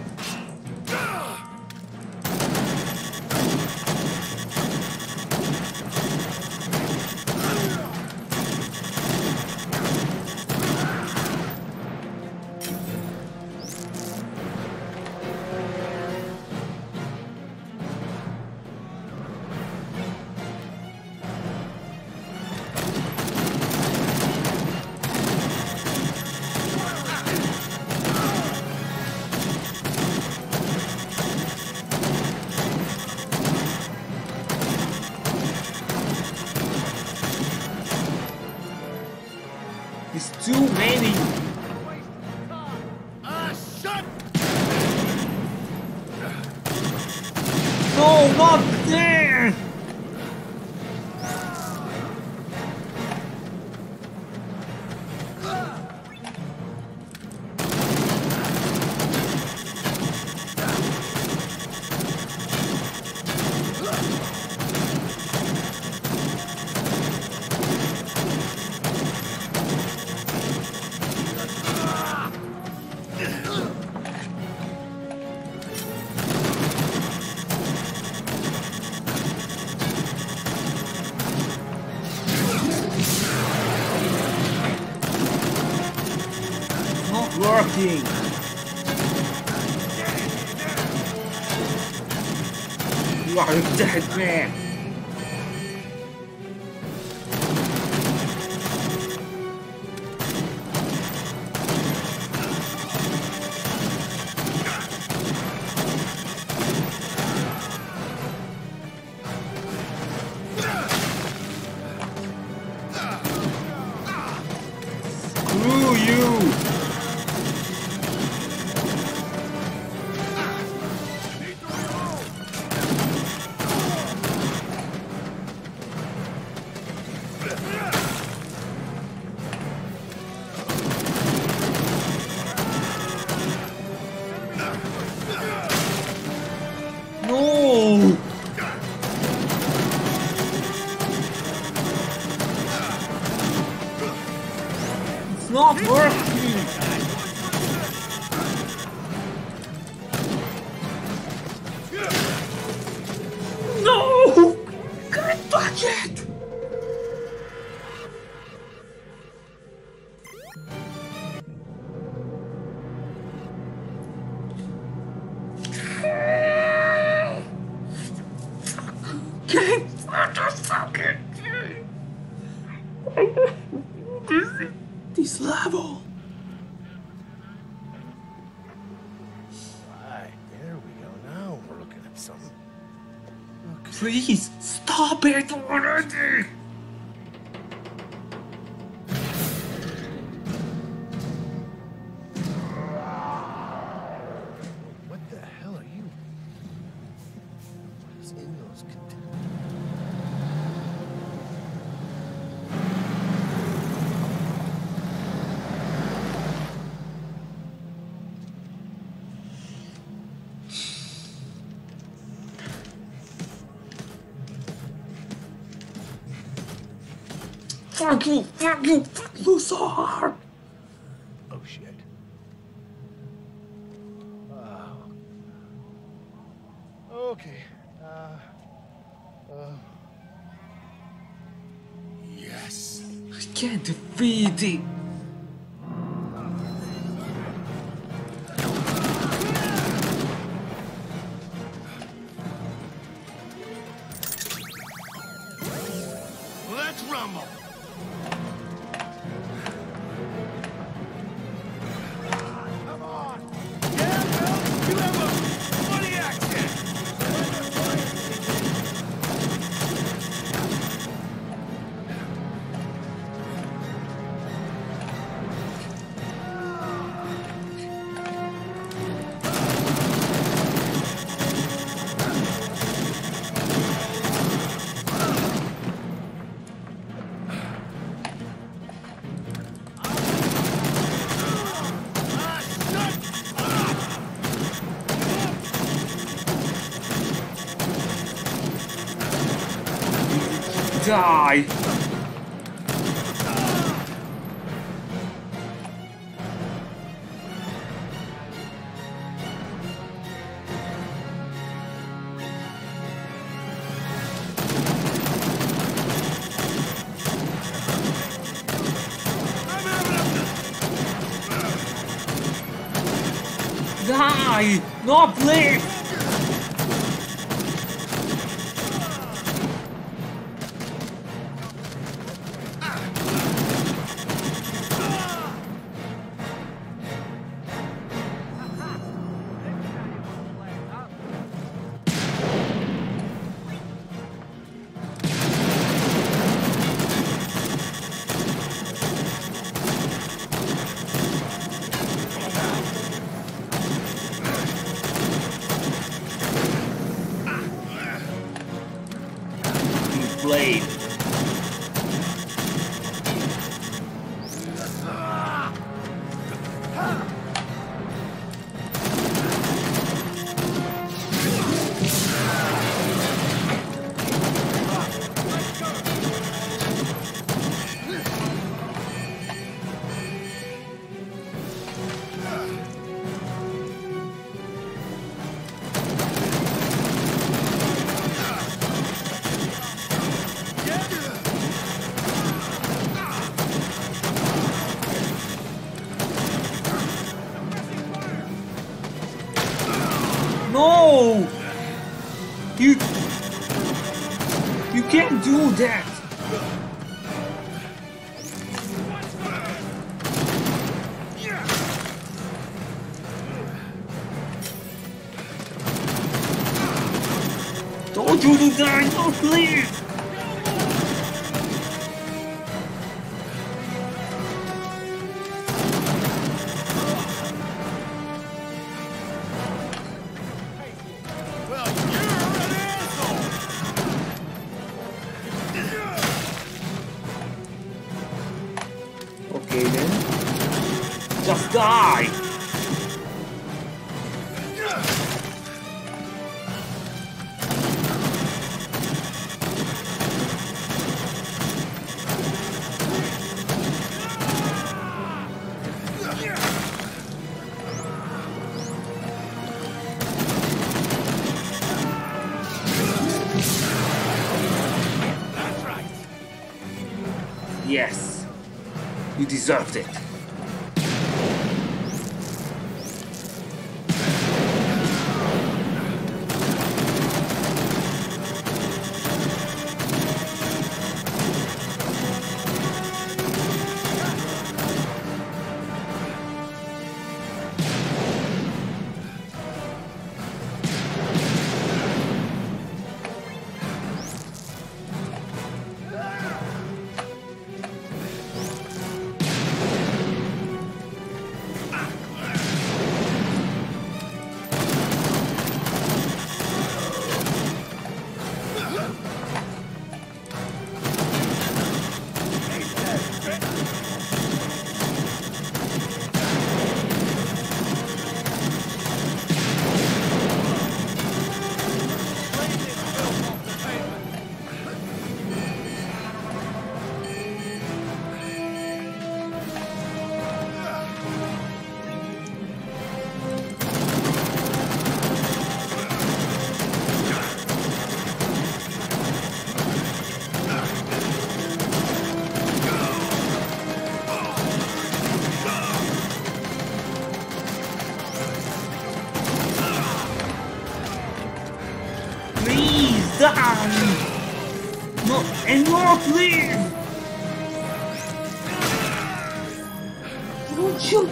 It's too many! Ah, shut. No, not there! working! You are a dead man! Screw you! No! It's not working! No! Can't touch it! Can't fuck it! This is this level. Right, there we go. Now we're looking at something. Okay. Please stop it already! What the hell are you? What is in those containers? Fuck you! Fuck you! Fuck you so hard! Oh shit. Oh. Okay. Uh. Uh. Yes. I can't defeat it! Let's rumble. Come on. Yeah, well, you have a funny accent. Die! Die! No, please! Blade. Yeah, No! You... You can't do that! Don't you do that! No, please! Well, you're an asshole! Okay then. Just die! Yes, you deserved it. Die! No, and no, please! Don't you?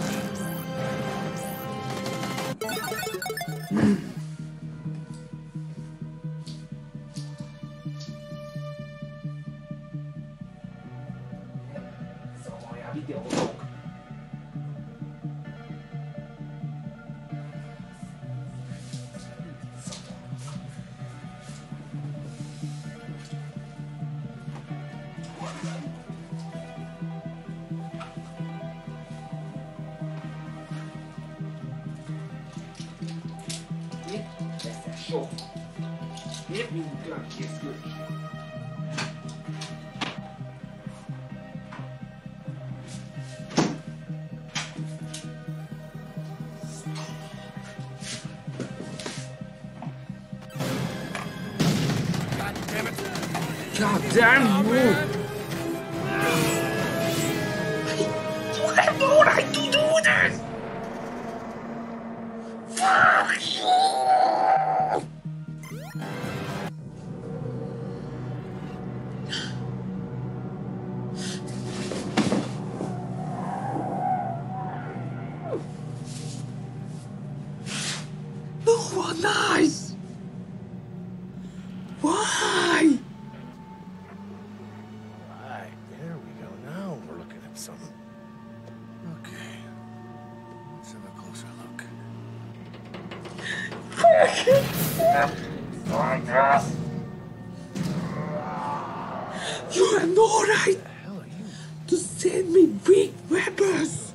God damn you! You have no right to do this! Fuck you! No one nice! Why? You have no right to send me weak weapons.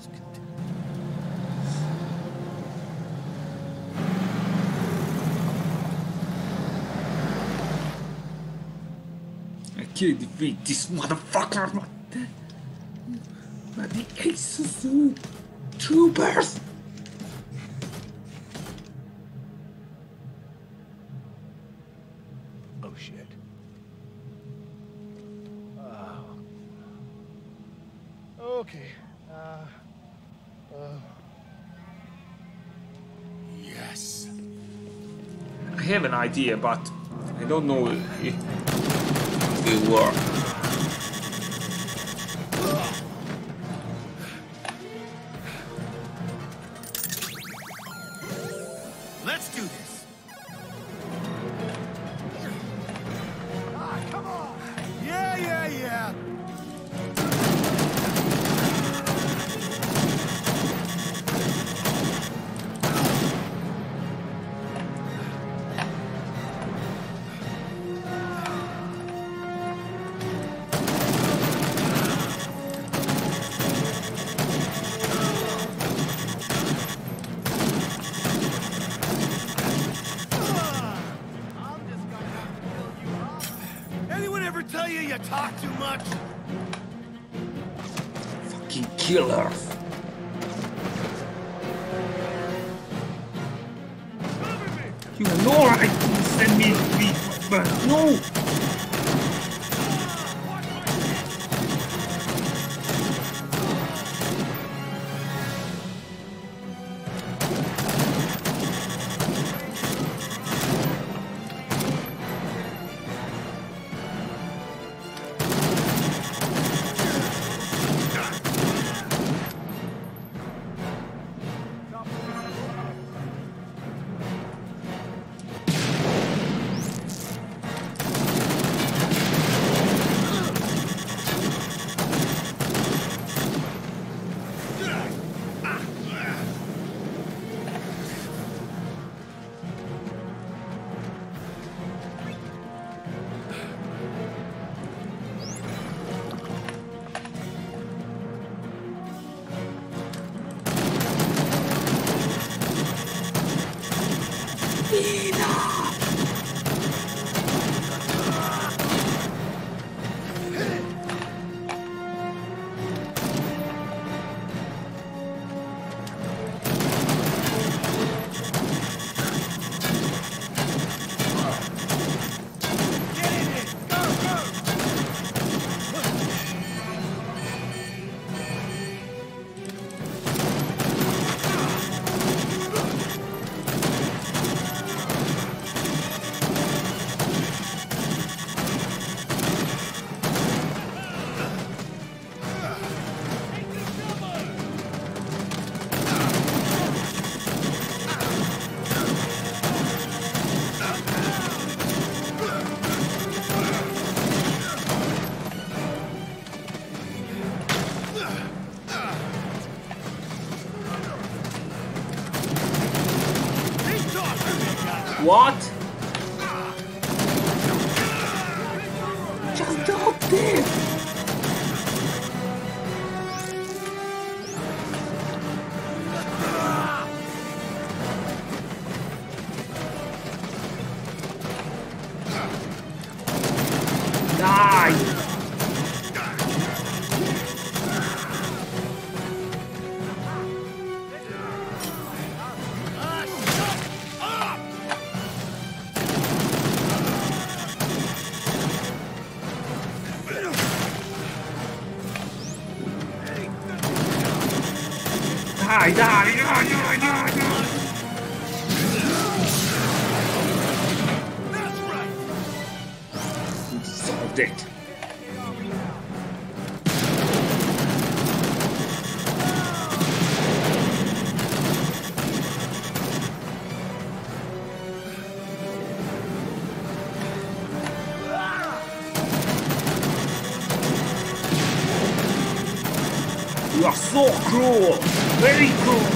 I can't defeat this motherfucker, but the, but the Exo-Troopers. Oh shit. Oh. Okay. Uh. Uh. Yes. have an idea, but I don't know if it will work. Let's do this. Ah, come on. Yeah, yeah, yeah. Tell you you talk too much. Fucking killers. You have no right to send me to be, but no. What? Just drop this! Die! Die, die, die, die, die, die. That's right. You solved it. You are so cruel! Very cruel!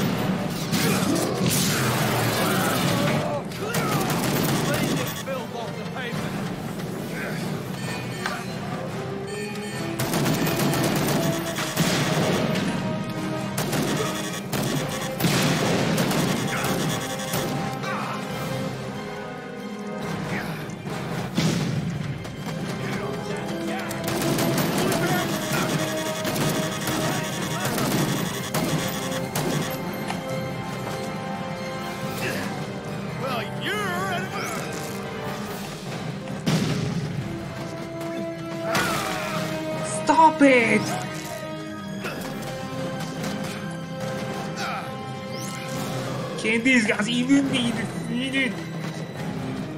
Stop it! Can these guys even be defeated?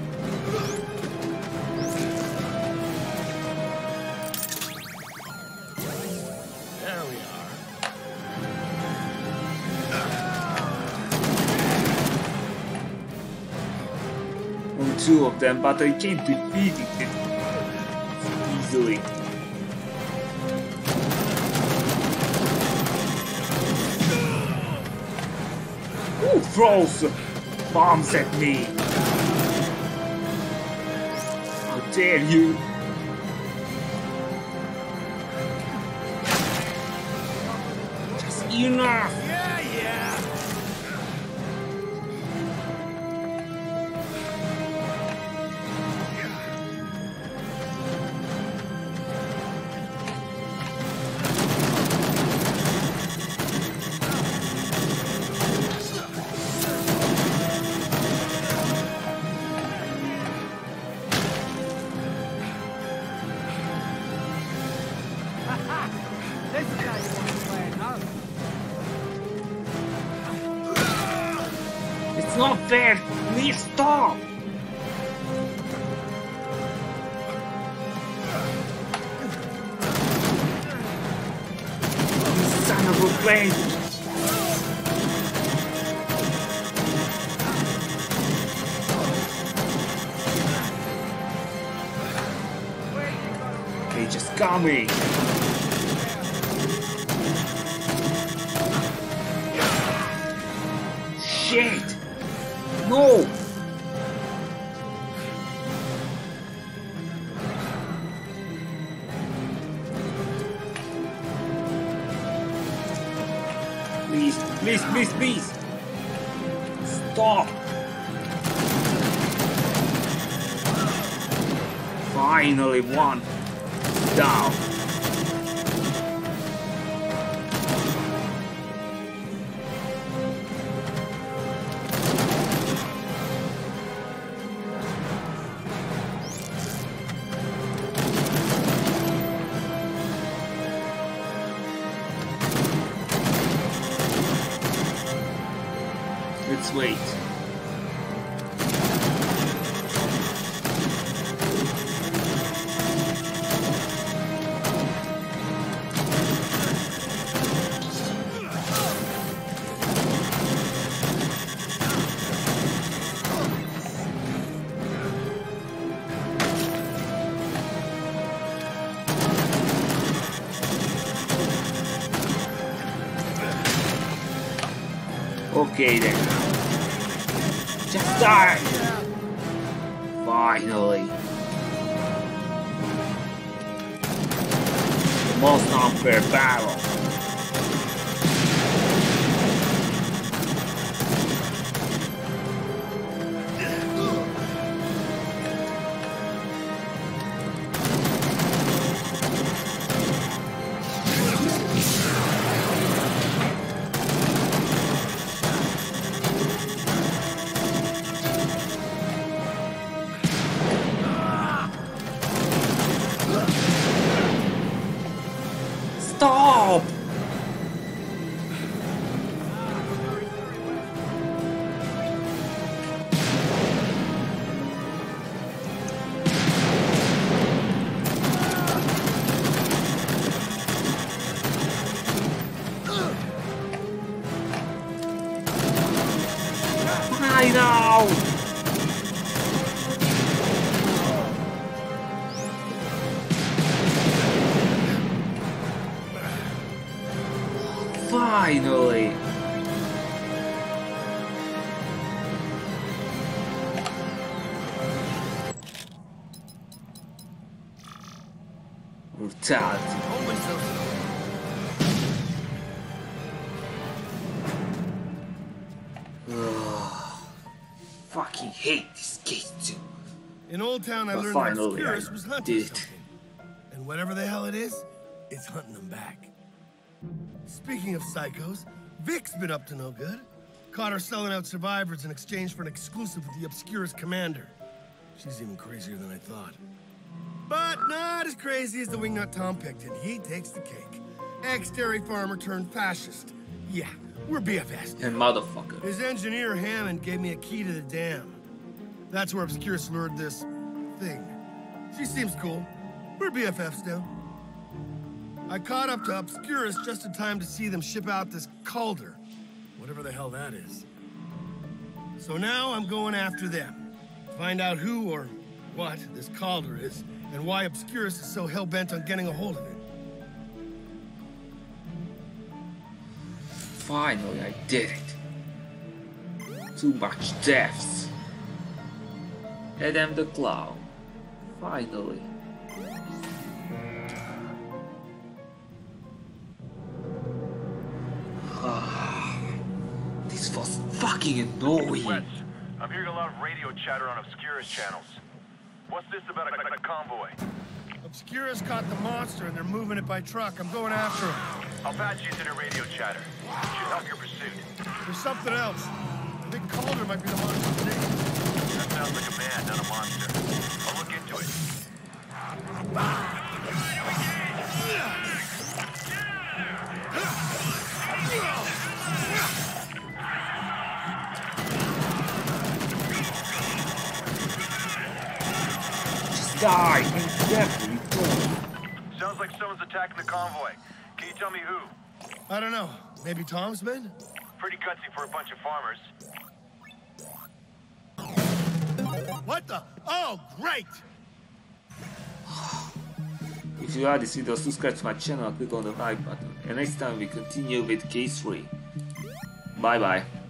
two of them, but I can't defeat it easily. Who throws bombs at me? How dare you? Just enough! Yeah, yeah. This is how you want to play it, huh? It's not fair! Please stop! You son of a bitch! They just got me! Shit! No! Please, please, please, please! Stop! Finally one down. Let's wait. Okay then. Just die! Finally. The most unfair battle. Stop! I know! Finally! Brutality. Only so. Fucking hate this case too. In Old Town, I But learned finally, that I Obscurus was hunting did. something. And whatever the hell it is, it's hunting them back. Speaking of psychos, Vic's been up to no good. Caught her selling out survivors in exchange for an exclusive with the Obscurus commander. She's even crazier than I thought. But not as crazy as the wingnut Tom Picton. He takes the cake. Ex-dairy farmer turned fascist. Yeah, we're B F S. And motherfucker. His engineer, Hammond, gave me a key to the dam. That's where Obscurus lured this thing. She seems cool. We're B F Fs now. I caught up to Obscurus just in time to see them ship out this Calder. Whatever the hell that is. So now I'm going after them. Find out who or what this Calder is, and why Obscurus is so hell-bent on getting a hold of it. Finally, I did it. Too much deaths. Adam the Clown. Finally. This was fucking annoying. Wes, I'm hearing a lot of radio chatter on Obscurus channels. What's this about a, a, a convoy? Obscurus caught the monster and they're moving it by truck. I'm going after him. I'll patch you into the radio chatter. Should help your pursuit. There's something else. I think Calder might be the monster's name. That sounds like a man, not a monster. I'll look into it. Just die and definitely don't. Sounds like someone's attacking the convoy. Can you tell me who? I don't know. Maybe Tom's men? Pretty gutsy for a bunch of farmers. What the? Oh, great! If you are this video, subscribe to my channel, click on the like button. And next time we continue with case three. Bye bye.